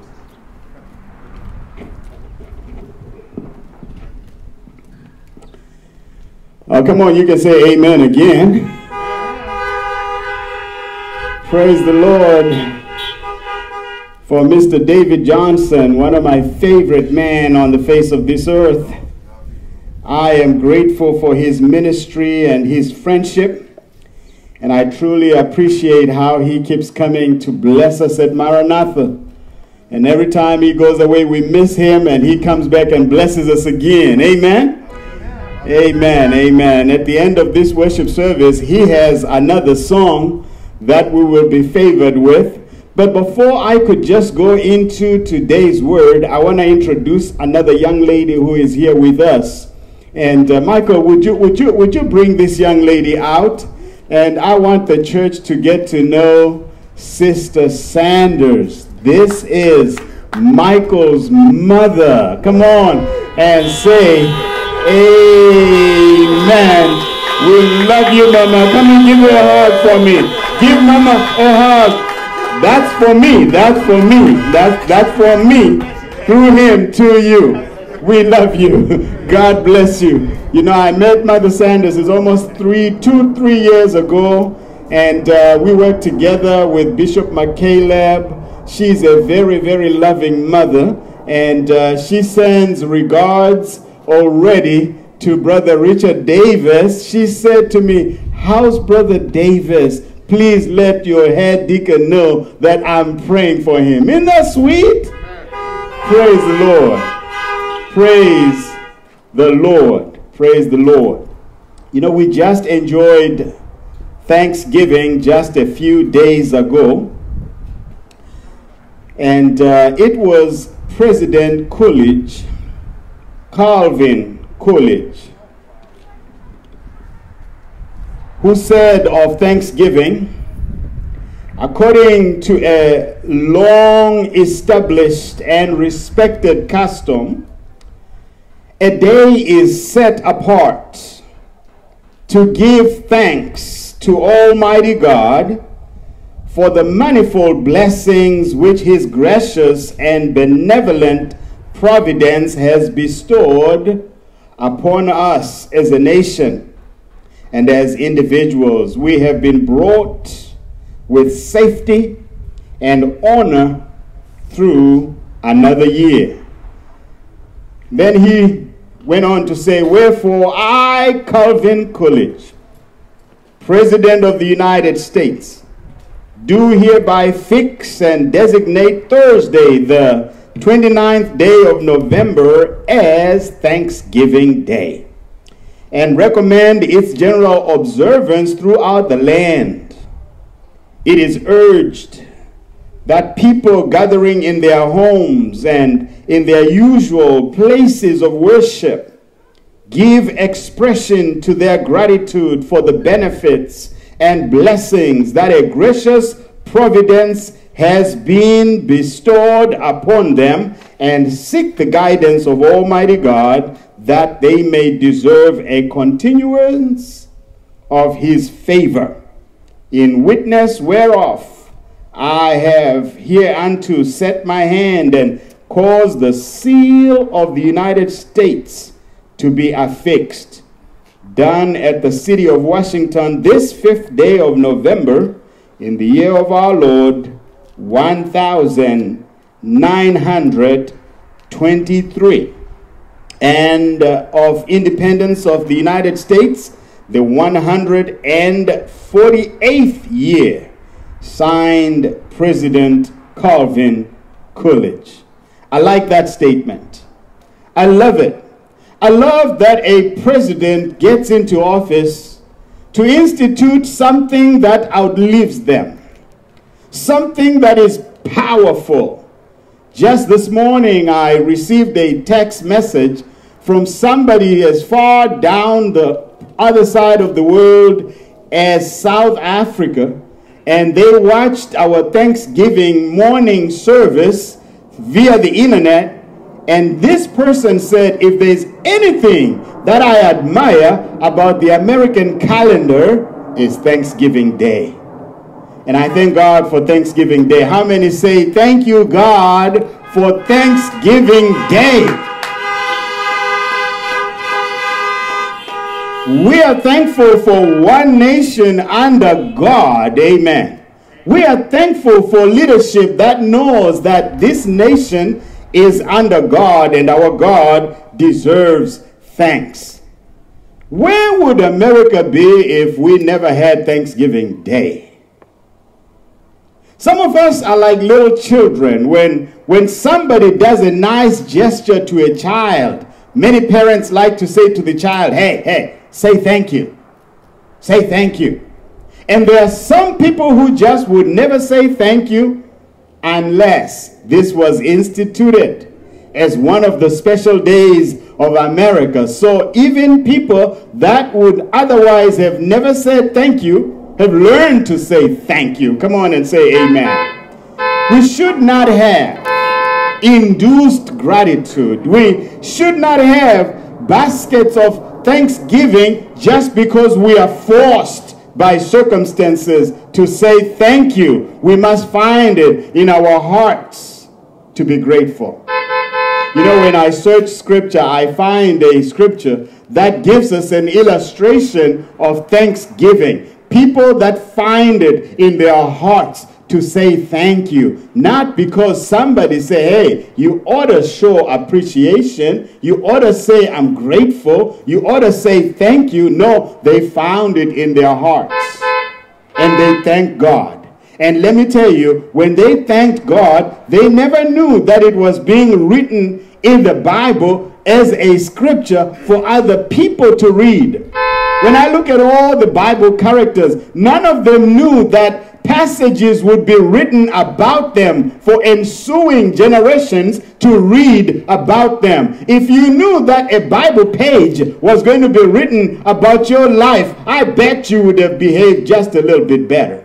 Oh, come on, you can say amen again. Praise the Lord. for Mr. David Johnson, one of my favorite men on the face of this earth. I am grateful for his ministry and his friendship, and I truly appreciate how he keeps coming to bless us at Maranatha. And every time he goes away, we miss him, and he comes back and blesses us again. Amen? Amen, amen. At the end of this worship service, he has another song that we will be favored with. But before I could just go into today's word, I want to introduce another young lady who is here with us. And Michael, would you bring this young lady out? And I want the church to get to know Sister Sanders. This is Michael's mother. Come on and say amen. We love you, Mama. Come and give her a hug for me. Give Mama a hug. That's for me. That's for me. That's for me. Through him to you. We love you. God bless you. You know, I met Mother Sanders. It's almost 2-3 years ago. And we worked together with Bishop McCaleb. She's a very, very loving mother. And she sends regards already to Brother Richard Davis. She said to me, how's Brother Davis? Please let your head deacon know that I'm praying for him. Isn't that sweet? Praise the Lord. Praise the Lord. Praise the Lord. You know, we just enjoyed Thanksgiving just a few days ago. And it was President Coolidge, Calvin Coolidge, who said of Thanksgiving, according to a long established and respected custom, a day is set apart to give thanks to Almighty God for the manifold blessings which his gracious and benevolent providence has bestowed upon us as a nation. And as individuals, we have been brought with safety and honor through another year. Then he went on to say, wherefore I, Calvin Coolidge, President of the United States, do hereby fix and designate Thursday, the 29th day of November, as Thanksgiving Day, and recommend its general observance throughout the land. It is urged that people gathering in their homes and in their usual places of worship give expression to their gratitude for the benefits and blessings that a gracious providence has been bestowed upon them, and seek the guidance of Almighty God, that they may deserve a continuance of his favor, in witness whereof I have hereunto set my hand and caused the seal of the United States to be affixed, done at the city of Washington this 5th day of November, in the year of our Lord, 1923, and of independence of the United States, the 148th year. Signed, President Calvin Coolidge. I like that statement. I love it. I love that a president gets into office to institute something that outlives them, something that is powerful. Just this morning, I received a text message from somebody as far down the other side of the world as South Africa, and they watched our Thanksgiving morning service via the internet. And this person said, if there's anything that I admire about the American calendar, is Thanksgiving Day. And I thank God for Thanksgiving Day. How many say, thank you, God, for Thanksgiving Day? We are thankful for one nation under God. Amen. We are thankful for leadership that knows that this nation is under God and our God deserves thanks. Where would America be if we never had Thanksgiving Day? Some of us are like little children. When somebody does a nice gesture to a child, many parents like to say to the child, hey, say thank you. Say thank you. And there are some people who just would never say thank you unless this was instituted as one of the special days of America. So even people that would otherwise have never said thank you have learned to say thank you. Come on and say amen. We should not have induced gratitude. We should not have baskets of thanksgiving just because we are forced by circumstances to say thank you. We must find it in our hearts to be grateful. You know, when I search scripture, I find a scripture that gives us an illustration of thanksgiving. People that find it in their hearts to say thank you. Not because somebody say, hey, you ought to show appreciation. You ought to say, I'm grateful. You ought to say thank you. No, they found it in their hearts. And they thank God. And let me tell you, when they thanked God, they never knew that it was being written in the Bible as a scripture for other people to read. When I look at all the Bible characters, none of them knew that passages would be written about them for ensuing generations to read about them. If you knew that a Bible page was going to be written about your life, I bet you would have behaved just a little bit better.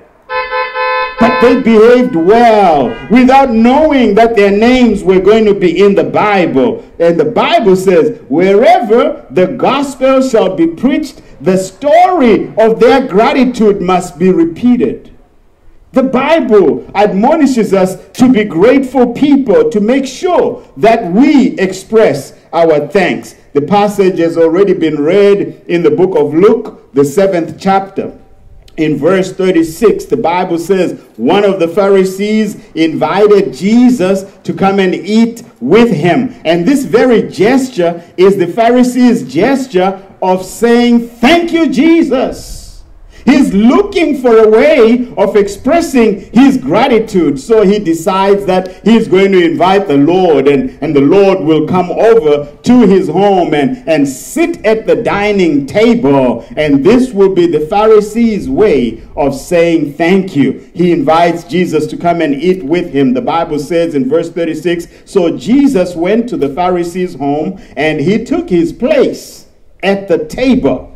But they behaved well without knowing that their names were going to be in the Bible. And the Bible says, wherever the gospel shall be preached, the story of their gratitude must be repeated. The Bible admonishes us to be grateful people, to make sure that we express our thanks. The passage has already been read in the book of Luke, the 7th chapter. In verse 36, the Bible says, one of the Pharisees invited Jesus to come and eat with him. And this very gesture is the Pharisee's gesture of saying, thank you, Jesus. He's looking for a way of expressing his gratitude. So he decides that he's going to invite the Lord, and the Lord will come over to his home and sit at the dining table. And this will be the Pharisee's way of saying thank you. He invites Jesus to come and eat with him. The Bible says in verse 36, so Jesus went to the Pharisee's home and he took his place at the table.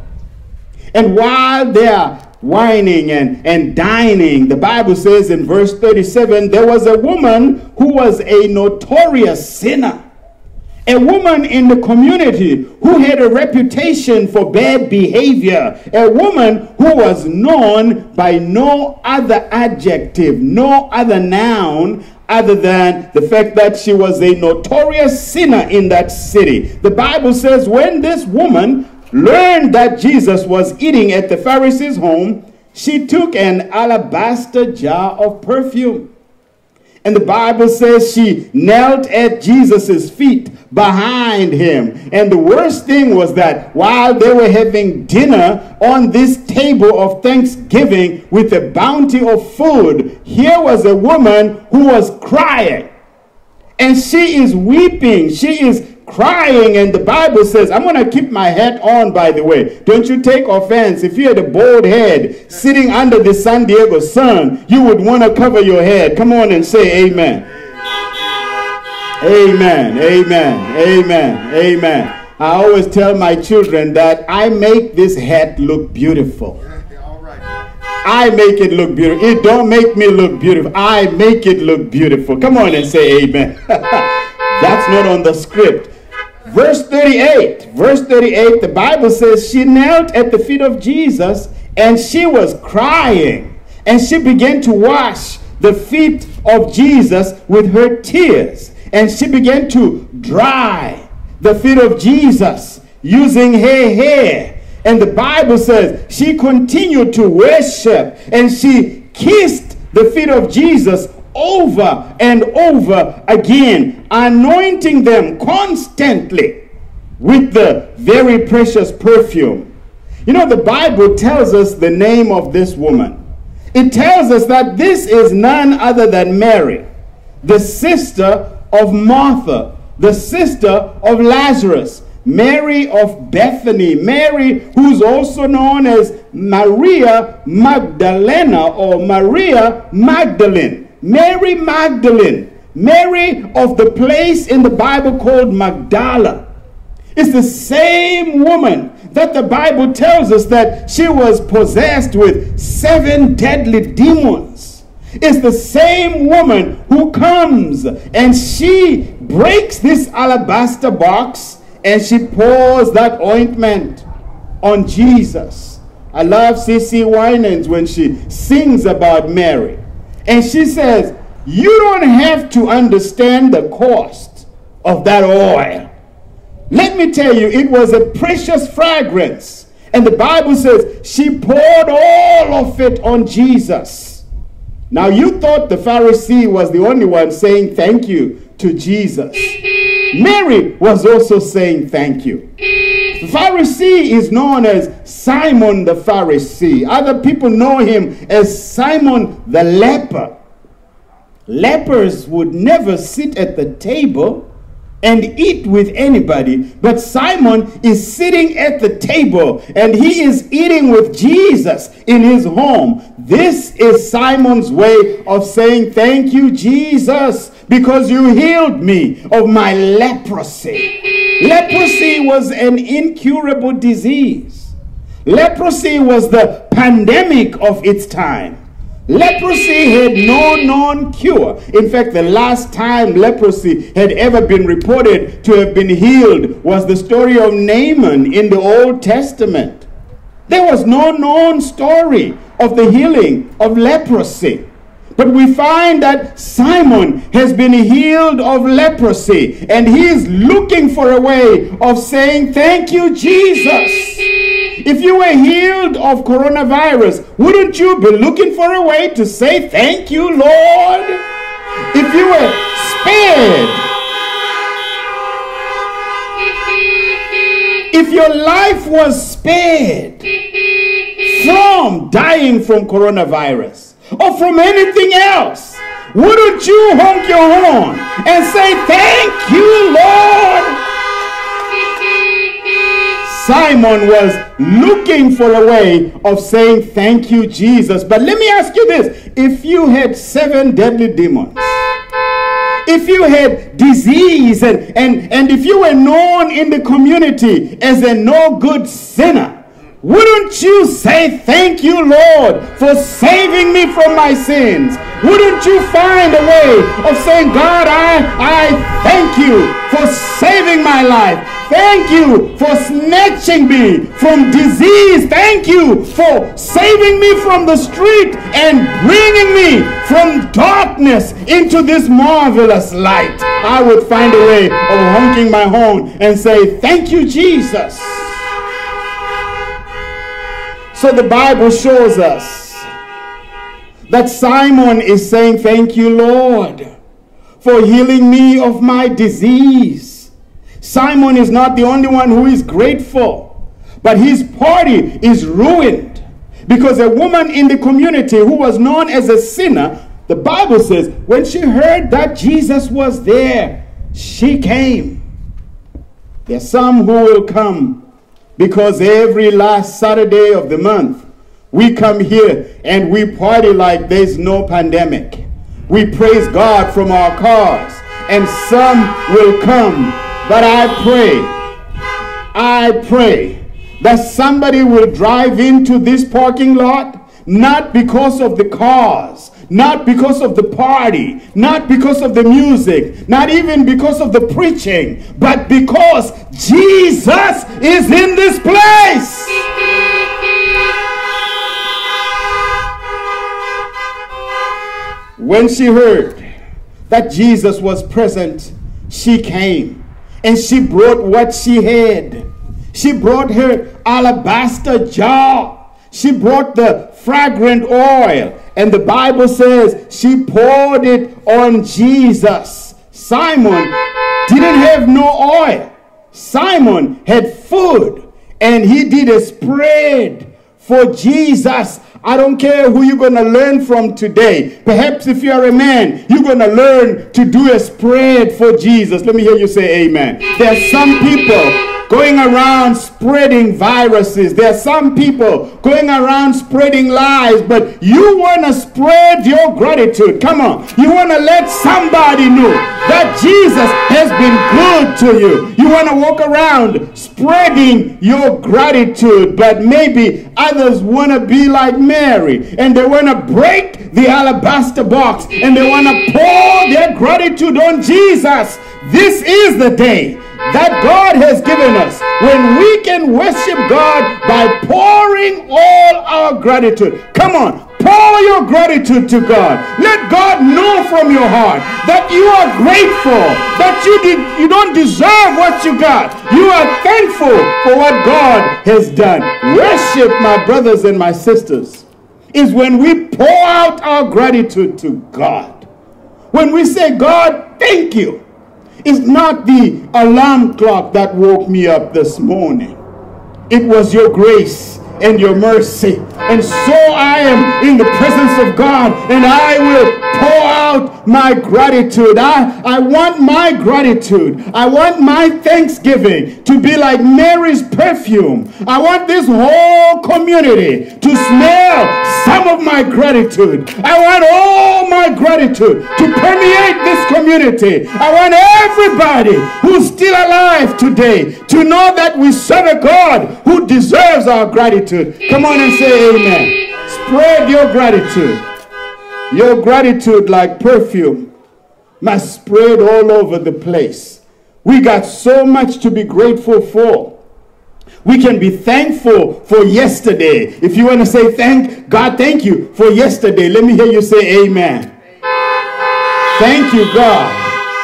And while they are whining and dining, the Bible says in verse 37, there was a woman who was a notorious sinner. A woman in the community who had a reputation for bad behavior. A woman who was known by no other adjective, no other noun, other than the fact that she was a notorious sinner in that city. The Bible says when this woman learned that Jesus was eating at the Pharisee's home, she took an alabaster jar of perfume. And the Bible says she knelt at Jesus' feet behind him. And the worst thing was that while they were having dinner on this table of thanksgiving with a bounty of food, here was a woman who was crying. And she is weeping. She is crying, and the Bible says, I'm going to keep my hat on, by the way. Don't you take offense. If you had a bald head sitting under the San Diego sun, you would want to cover your head. Come on and say amen. Amen, amen, amen, amen. I always tell my children that I make this hat look beautiful. I make it look beautiful. It don't make me look beautiful. I make it look beautiful. Come on and say amen. That's not on the script. Verse 38, the Bible says she knelt at the feet of Jesus and she was crying. And she began to wash the feet of Jesus with her tears. And she began to dry the feet of Jesus using her hair. And the Bible says she continued to worship and she kissed the feet of Jesus over and over again, anointing them constantly with the very precious perfume. You know, the Bible tells us the name of this woman. It tells us that this is none other than Mary, the sister of Martha, the sister of Lazarus, Mary of Bethany, Mary who's also known as Maria Magdalena or Maria Magdalene, Mary Magdalene, Mary of the place in the Bible called Magdala. It's the same woman that the Bible tells us that she was possessed with 7 deadly demons. It's the same woman who comes and she breaks this alabaster box and she pours that ointment on Jesus. I love C.C. Winans when she sings about Mary. And she says, you don't have to understand the cost of that oil. Let me tell you, it was a precious fragrance. And the Bible says she poured all of it on Jesus. Now you thought the Pharisee was the only one saying thank you to Jesus. Mary was also saying thank you. The Pharisee is known as Simon the Pharisee. Other people know him as Simon the leper. Lepers would never sit at the table and eat with anybody, but Simon is sitting at the table and he is eating with Jesus in his home. This is Simon's way of saying thank you, Jesus, because you healed me of my leprosy. Leprosy was an incurable disease. Leprosy was the pandemic of its time. Leprosy had no known cure. In fact, the last time leprosy had ever been reported to have been healed was the story of Naaman in the Old Testament. There was no known story of the healing of leprosy. But we find that Simon has been healed of leprosy and he is looking for a way of saying thank you, Jesus. If you were healed of coronavirus, wouldn't you be looking for a way to say thank you, Lord? If you were spared, if your life was spared from dying from coronavirus or from anything else, wouldn't you honk your horn and say thank you, Lord? Simon was looking for a way of saying thank you, Jesus. But let me ask you this. If you had 7 deadly demons, if you had disease, and if you were known in the community as a no good sinner, wouldn't you say thank you, Lord, for saving me from my sins? Wouldn't you find a way of saying, God, I thank you for saving my life. Thank you for snatching me from disease. Thank you for saving me from the street and bringing me from darkness into this marvelous light. I would find a way of honking my horn and say, thank you, Jesus. So the Bible shows us that Simon is saying, thank you, Lord, for healing me of my disease. Simon is not the only one who is grateful, but his party is ruined because a woman in the community who was known as a sinner, the Bible says, when she heard that Jesus was there, she came. There are some who will come because every last Saturday of the month, we come here and we party like there's no pandemic. We praise God from our cars, and some will come. But I pray that somebody will drive into this parking lot, not because of the cars, not because of the party, not because of the music, not even because of the preaching, but because Jesus is in this place. When she heard that Jesus was present, she came. And she brought what she had. She brought her alabaster jar. She brought the fragrant oil. And the Bible says she poured it on Jesus. Simon didn't have no oil. Simon had food, and he did a spread for Jesus. I don't care who you're going to learn from today. Perhaps if you're a man, you're going to learn to do a spread for Jesus. Let me hear you say amen. There are some people going around spreading viruses. There are some people going around spreading lies, but you want to spread your gratitude. Come on. You want to let somebody know that Jesus has been good to you. You want to walk around spreading your gratitude, but maybe others want to be like Mary, and they want to break the alabaster box, and they want to pour their gratitude on Jesus. This is the day that God has given us when we can worship God by pouring all our gratitude. Come on, pour your gratitude to God. Let God know from your heart that you are grateful, that you don't deserve what you got. You are thankful for what God has done. Worship, my brothers and my sisters, is when we pour out our gratitude to God. When we say, God, thank you. It's not the alarm clock that woke me up this morning. It was your grace and your mercy. And so I am in the presence of God, and I will pour out my gratitude. I want my gratitude. I want my thanksgiving to be like Mary's perfume. I want this whole community to smell some of my gratitude. I want all my gratitude to permeate this community. I want everybody who's still alive today to know that we serve a God who deserves our gratitude. Come on and say amen. Spread your gratitude. Your gratitude, like perfume, must spread all over the place. We got so much to be grateful for. We can be thankful for yesterday. If you want to say thank God, thank you for yesterday, let me hear you say amen. Thank you, God,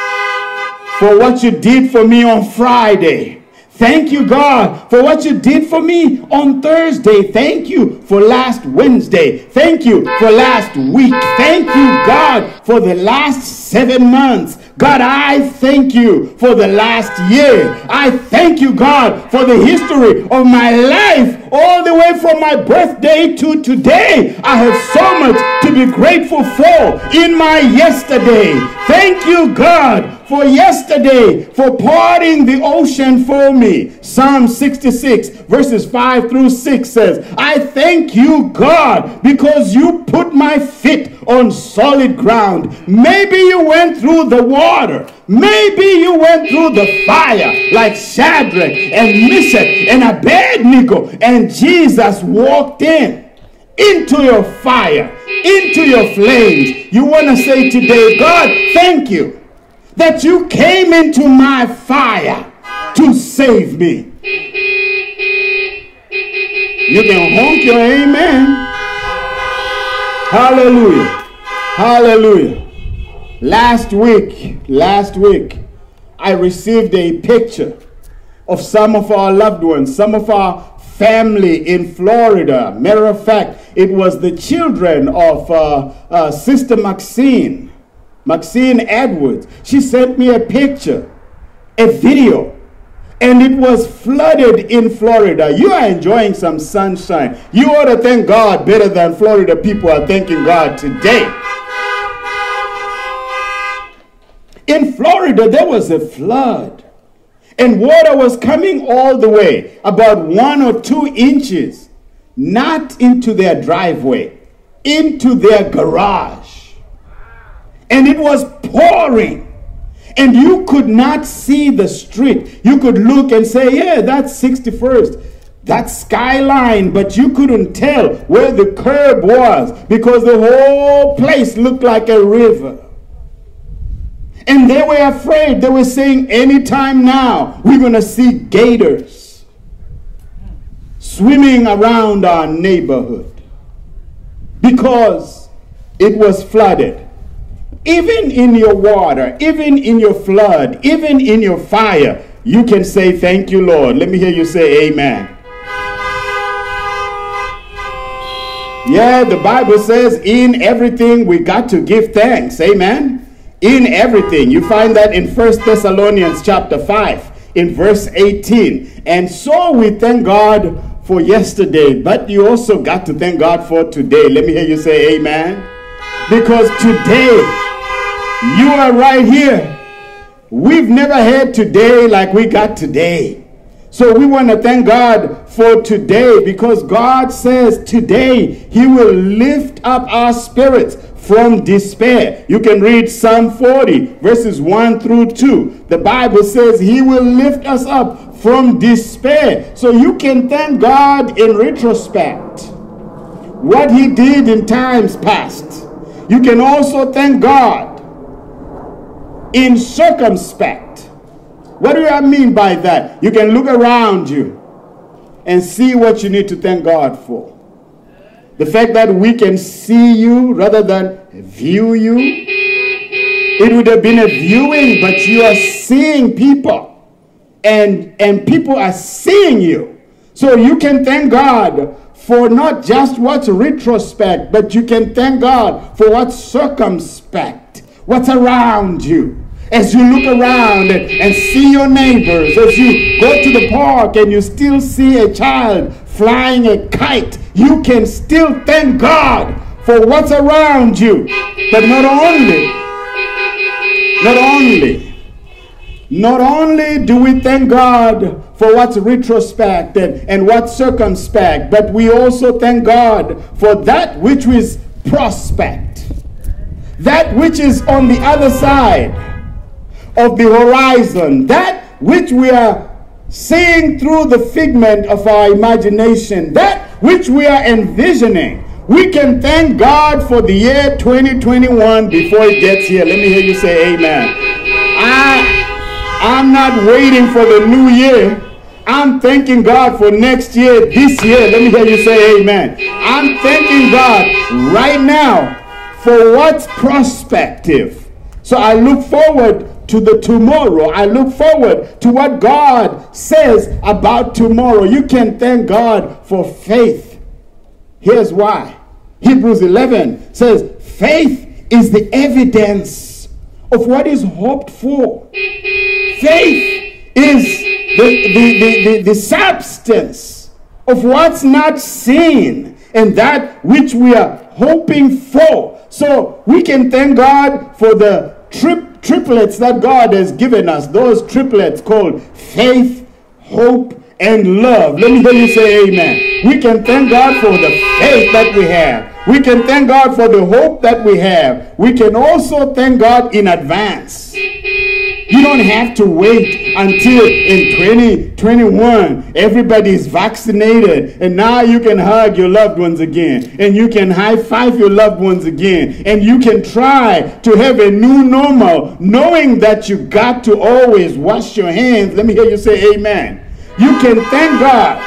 for what you did for me on Friday. Thank you, God, for what you did for me on Thursday. Thank you for last Wednesday. Thank you for last week. Thank you, God, for the last 7 months. God, I thank you for the last year. I thank you, God, for the history of my life, all the way from my birthday to today. I have so much to be grateful for in my yesterday. Thank you, God, for yesterday, for parting the ocean for me. Psalm 66 verses 5 through 6 says, I thank you, God, because you put my feet on solid ground. Maybe you went through the water. Maybe you went through the fire like Shadrach and Meshach and Abednego, and Jesus walked into your fire, into your flames. You want to say today, God, thank you that you came into my fire to save me. You can honk your amen. Hallelujah. Hallelujah. Last week, I received a picture of some of our loved ones, some of our family in Florida. Matter of fact, it was the children of Sister Maxine Edwards. She sent me a picture, a video, and it was flooded in Florida. You are enjoying some sunshine. You ought to thank God better than Florida people are thanking God today. In Florida, there was a flood, and water was coming all the way, about 1 or 2 inches, not into their driveway, into their garage. And it was pouring, and you could not see the street. You could look and say, yeah, that's 61st. That's Skyline, but you couldn't tell where the curb was because the whole place looked like a river. And they were afraid. They were saying, anytime now, we're going to see gators swimming around our neighborhood because it was flooded. Even in your water, even in your flood, even in your fire, you can say, thank you, Lord. Let me hear you say amen. Yeah, the Bible says in everything we got to give thanks. Amen. In everything. You find that in 1 Thessalonians chapter 5 in verse 18. And so we thank God for yesterday, but you also got to thank God for today. Let me hear you say amen. Because today, you are right here. We've never had today like we got today. So we want to thank God for today, because God says today He will lift up our spirits from despair. You can read Psalm 40 verses 1 through 2. The Bible says He will lift us up from despair. So you can thank God in retrospect, what He did in times past. You can also thank God in circumspect. What do I mean by that? You can look around you and see what you need to thank God for. The fact that we can see you rather than view you. It would have been a viewing, but you are seeing people. And people are seeing you. So you can thank God for not just what's retrospect, but you can thank God for what's circumspect, what's around you. As you look around and see your neighbors, as you go to the park and you still see a child flying a kite, you can still thank God for what's around you. But not only do we thank God for what's retrospect and what's circumspect, but we also thank God for that which is prospect, that which is on the other side of the horizon, that which we are seeing through the figment of our imagination, that which we are envisioning. We can thank God for the year 2021 before it gets here. Let me hear you say amen. I'm not waiting for the new year. I'm thanking God for next year, this year. Let me hear you say amen. I'm thanking God right now for what's prospective. So I look forward to the tomorrow. I look forward to what God says about tomorrow. You can thank God for faith. Here's why. Hebrews 11 says, faith is the evidence of what is hoped for. Faith is the substance of what's not seen and that which we are hoping for. So we can thank God for the triplets that God has given us. Those triplets called faith, hope, and love. Let me hear you say amen. We can thank God for the faith that we have. We can thank God for the hope that we have. We can also thank God in advance. You don't have to wait until in 2021 everybody is vaccinated and now you can hug your loved ones again and you can high five your loved ones again and you can try to have a new normal, knowing that you got to always wash your hands. Let me hear you say amen. You can thank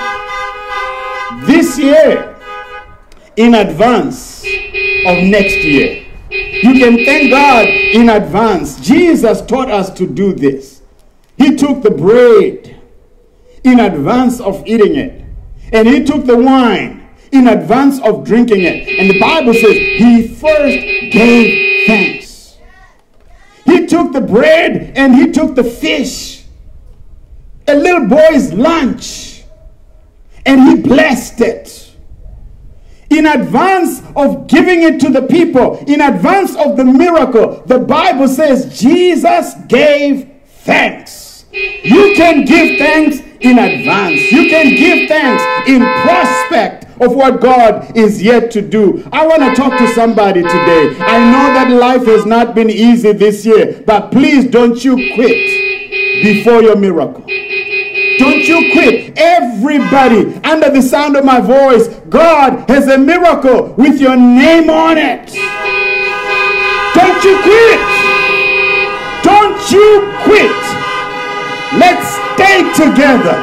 God this year in advance of next year. You can thank God in advance. Jesus taught us to do this. He took the bread in advance of eating it. And He took the wine in advance of drinking it. And the Bible says He first gave thanks. He took the bread and He took the fish, a little boy's lunch, and He blessed it. In advance of giving it to the people, in advance of the miracle, the Bible says Jesus gave thanks. You can give thanks in advance. You can give thanks in prospect of what God is yet to do. I want to talk to somebody today. I know that life has not been easy this year, but please don't you quit before your miracle. Don't you quit. Everybody under the sound of my voice, God has a miracle with your name on it. Don't you quit. Don't you quit. Let's stay together.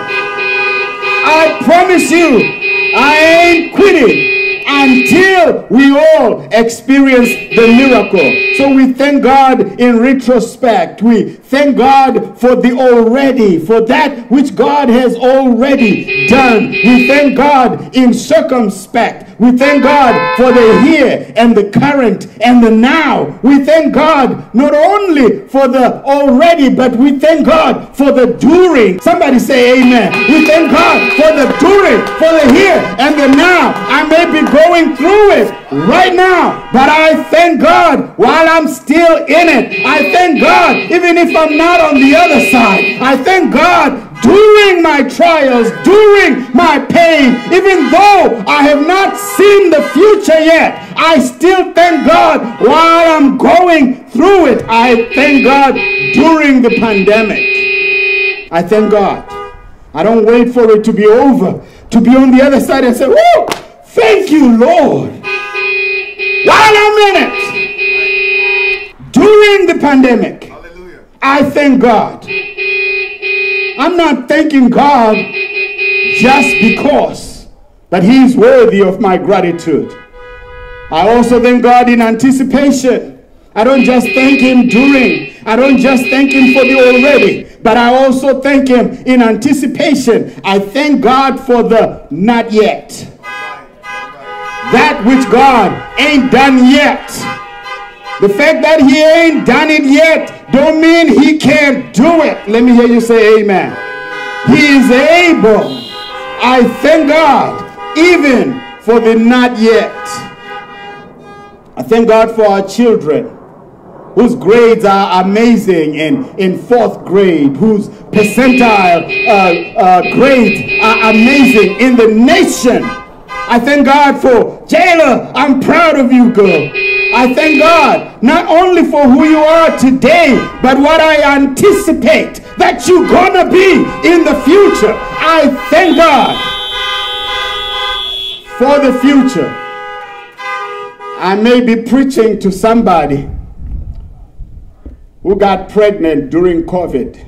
I promise you, I ain't quitting until we all experience the miracle. So we thank God in retrospect. We thank God for the already, for that which God has already done. We thank God in circumspect We thank God for the here and the current and the now. We thank God not only for the already, but we thank God for the during. Somebody say amen. We thank God for the during, for the here and the now. I may be going through it right now, but I thank God while I'm still in it. I thank God even if I'm not on the other side. I thank God during my trials, during my pain, even though I have not seen the future yet, I still thank God while I'm going through it. I thank God during the pandemic. I thank God. I don't wait for it to be over, to be on the other side and say, whoa, thank you, Lord. While I'm in it, during the pandemic, I thank God. I'm not thanking God just because, but He's worthy of my gratitude. I also thank God in anticipation. I don't just thank Him during. I don't just thank Him for the already, but I also thank Him in anticipation. I thank God for the not yet. That which God ain't done yet. The fact that He ain't done it yet don't mean He can't do it. Let me hear you say amen. He is able. I thank God even for the not yet. I thank God for our children whose grades are amazing in fourth grade, whose percentile grades are amazing in the nation. I thank God for Jayla. I'm proud of you, girl. I thank God not only for who you are today, but what I anticipate that you're gonna be in the future. I thank God for the future. I may be preaching to somebody who got pregnant during COVID,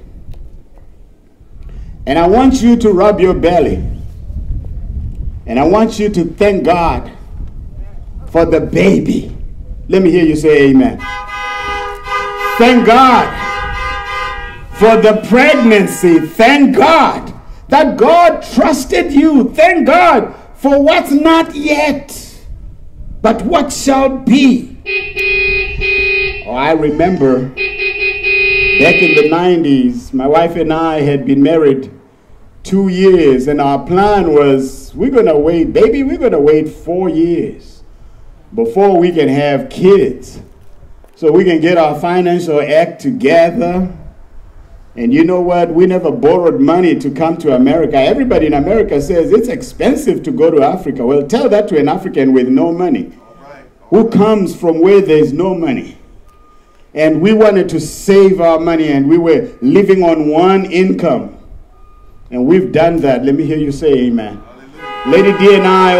and I want you to rub your belly. And I want you to thank God for the baby. Let me hear you say amen. Thank God for the pregnancy. Thank God that God trusted you. Thank God for what's not yet, but what shall be. Oh, I remember back in the 90s, my wife and I had been married 2 years, and our plan was we're going to wait 4 years before we can have kids so we can get our financial act together. And you know what? We never borrowed money to come to America. Everybody in America says it's expensive to go to Africa. Well, tell that to an African with no money who comes from where there's no money. And we wanted to save our money, and we were living on one income. And we've done that. Let me hear you say amen. Lady D and I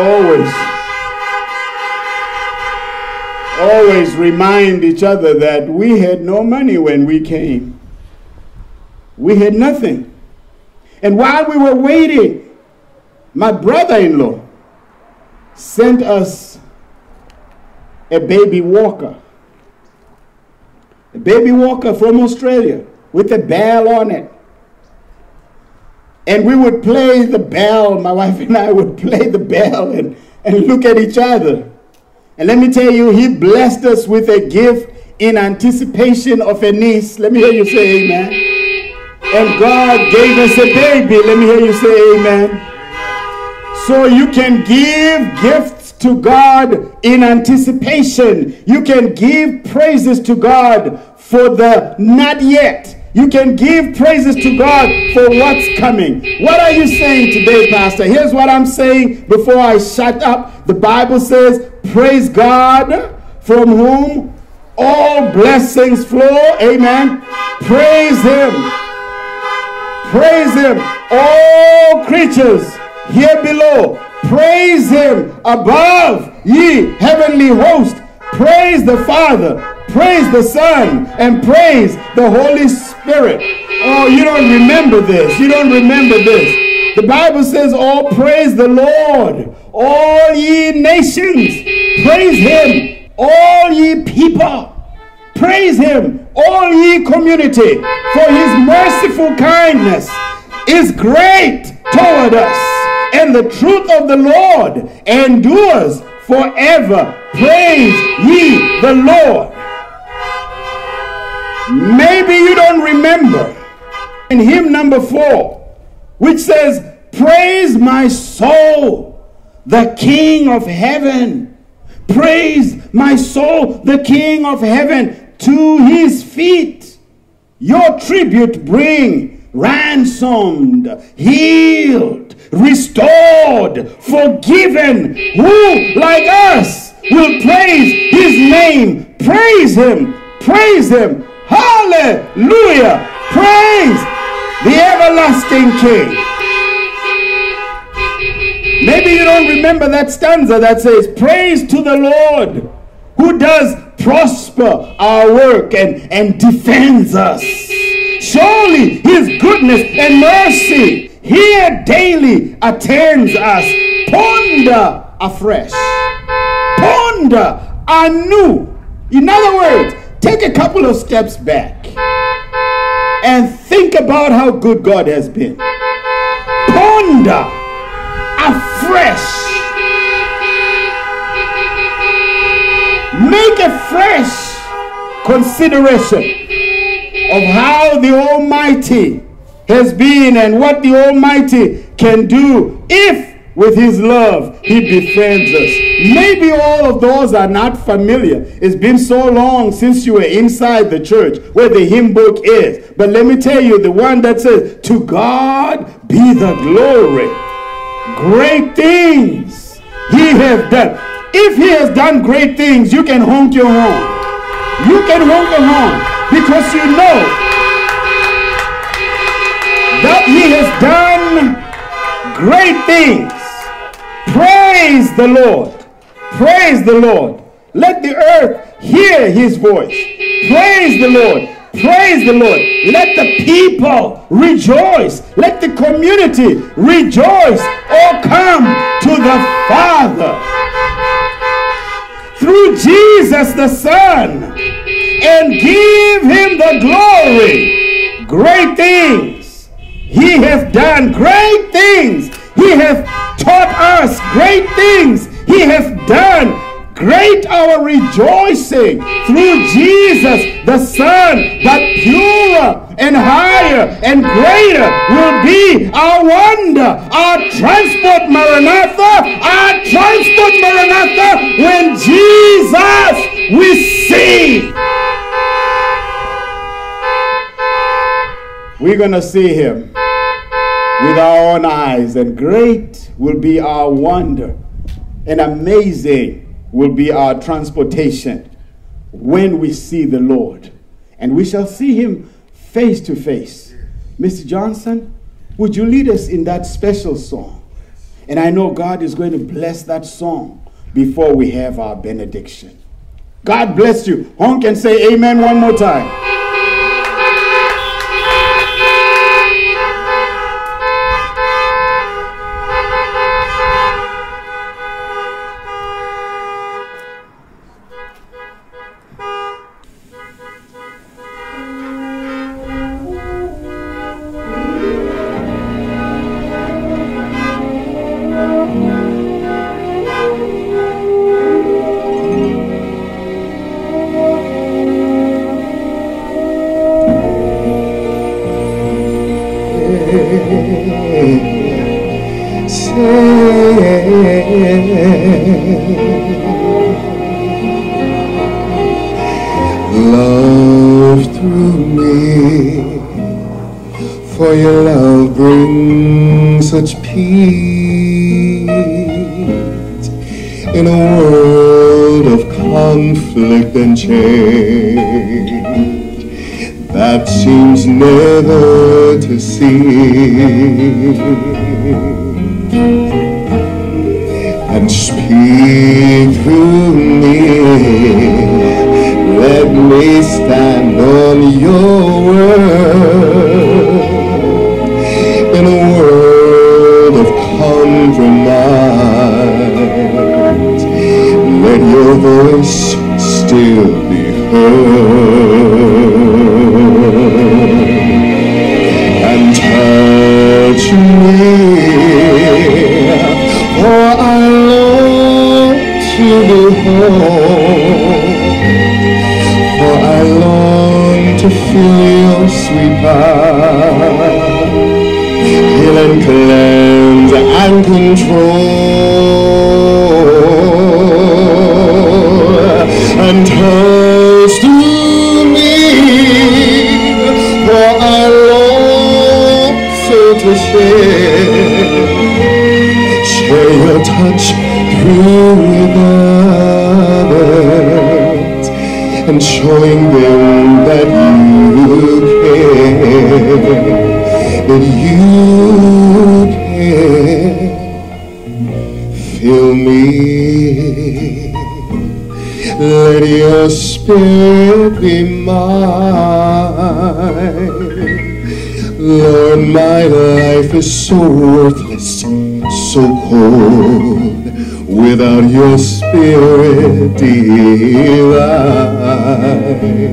always remind each other that we had no money when we came. We had nothing. And while we were waiting, my brother-in-law sent us a baby walker. A baby walker from Australia with a bell on it. And we would play the bell. My wife and I would play the bell and look at each other. And let me tell you, He blessed us with a gift in anticipation of a niece. Let me hear you say amen. And God gave us a baby. Let me hear you say amen. So you can give gifts to God in anticipation. You can give praises to God for the not yet. You can give praises to God for what's coming. What are you saying today, Pastor? Here's what I'm saying before I shut up. The Bible says, praise God from whom all blessings flow. Amen. Praise Him. Praise Him. All creatures here below. Praise Him above, ye heavenly host. Praise the Father. Praise the Son, and praise the Holy Spirit. Oh, you don't remember this. You don't remember this. The Bible says, oh, praise the Lord, all ye nations. Praise Him, all ye people. Praise Him, all ye community. For His merciful kindness is great toward us. and the truth of the Lord endures forever. Praise ye the Lord. Maybe you don't remember in hymn number 4, which says, praise my soul, the King of heaven. Praise my soul, the King of heaven. To his feet your tribute bring, ransomed, healed, restored, forgiven. Who like us will praise his name? Praise him, praise him. Hallelujah. Praise the everlasting King. Maybe you don't remember that stanza that says, praise to the Lord who does prosper our work and defends us. Surely his goodness and mercy here daily attends us. Ponder afresh. Ponder anew. In other words, take a couple of steps back and think about how good God has been. Ponder afresh. Make a fresh consideration of how the Almighty has been and what the Almighty can do if with his love he befriends us. Maybe all of those are not familiar. It's been so long since you were inside the church where the hymn book is. But let me tell you, the one that says, to God be the glory. Great things he has done. If he has done great things, you can honk your horn. You can honk your horn because you know that he has done great things. Praise the Lord. Praise the Lord. Let the earth hear his voice. Praise the Lord. Praise the Lord. Let the people rejoice. Let the community rejoice. Or come to the Father through Jesus the Son and give him the glory. Great things he hath done. Great things he hath taught us. Great things he hath done. Great our rejoicing through Jesus the Son, but purer and higher and greater will be our wonder, our transport Maranatha, our transport Maranatha when Jesus we see. We're going to see him with our own eyes, and great will be our wonder, and amazing will be our transportation when we see the Lord. And we shall see him face to face. Mr. Johnson, would you lead us in that special song? And I know God is going to bless that song before we have our benediction. God bless you. Honk and say amen one more time. Love through me, for your love brings such peace in a world of conflict and change that seems never to cease. And speak through me, let me stand on your word in a world of compromise. Let your voice still be heard and touch me Heal and cleanse and control and touch to me, for I long so to share your touch through with others, and showing them that you care, that you care. Fill me, let your spirit be mine. Lord, my life is so worthless, so cold, without your spirit divine.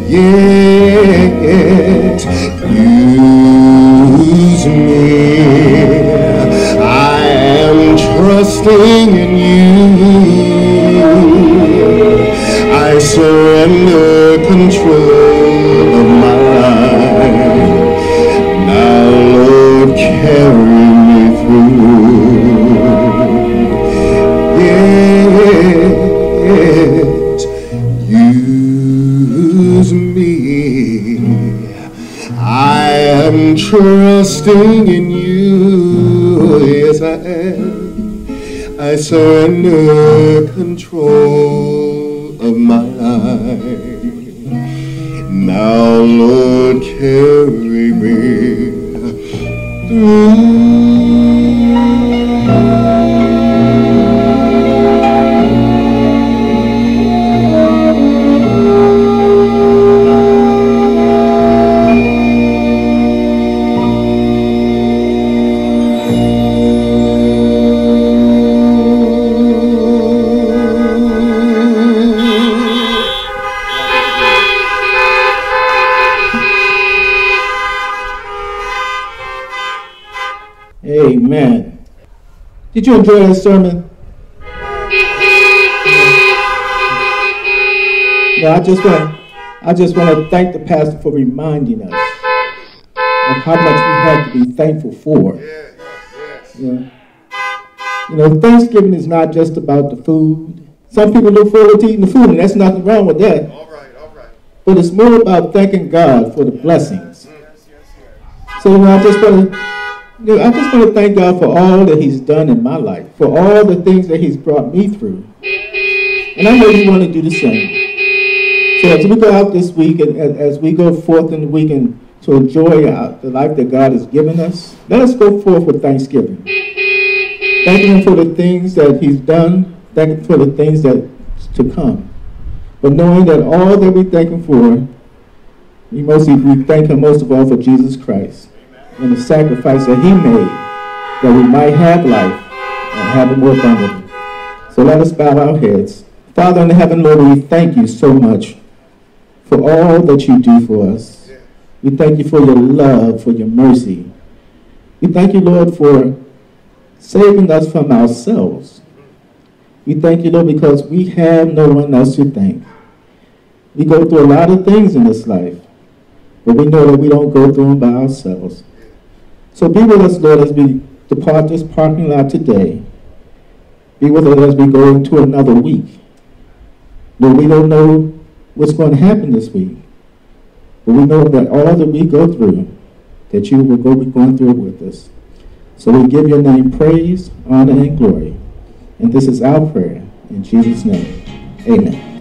Yet use me, I am trusting in you. I surrender control of my life. Now, Lord, carry me through. Yes, use me. I am trusting in you. Yes, I am. I surrender control of my life. Now, Lord, carry me through. Amen. Did you enjoy that sermon? Well, I just want to thank the pastor for reminding us of how much we have to be thankful for. You know, Thanksgiving is not just about the food. Some people look forward to eating the food, and there's nothing wrong with that. All right. But it's more about thanking God for the blessings. So, I just want to thank God for all that He's done in my life, for all the things that He's brought me through. And I know you want to do the same. So as we go out this week, and as we go forth in the week and to enjoy the life that God has given us, let us go forth with thanksgiving. Thanking Him for the things that He's done, thanking Him for the things that to come. But knowing that all that we thank Him for, we thank Him most of all for Jesus Christ and the sacrifice that He made that we might have life and have it more abundantly. So let us bow our heads. Father in heaven, Lord, we thank you so much for all that you do for us. We thank you for your love, for your mercy. We thank you, Lord, for saving us from ourselves. We thank you, Lord, because we have no one else to thank. We go through a lot of things in this life, but we know that we don't go through them by ourselves. So be with us, Lord, as we depart this parking lot today. Be with us as we go into another week. Lord, we don't know what's going to happen this week, but we know that all that we go through, that you will be going through it with us. So we give your name praise, honor, and glory. And this is our prayer. In Jesus' name, amen.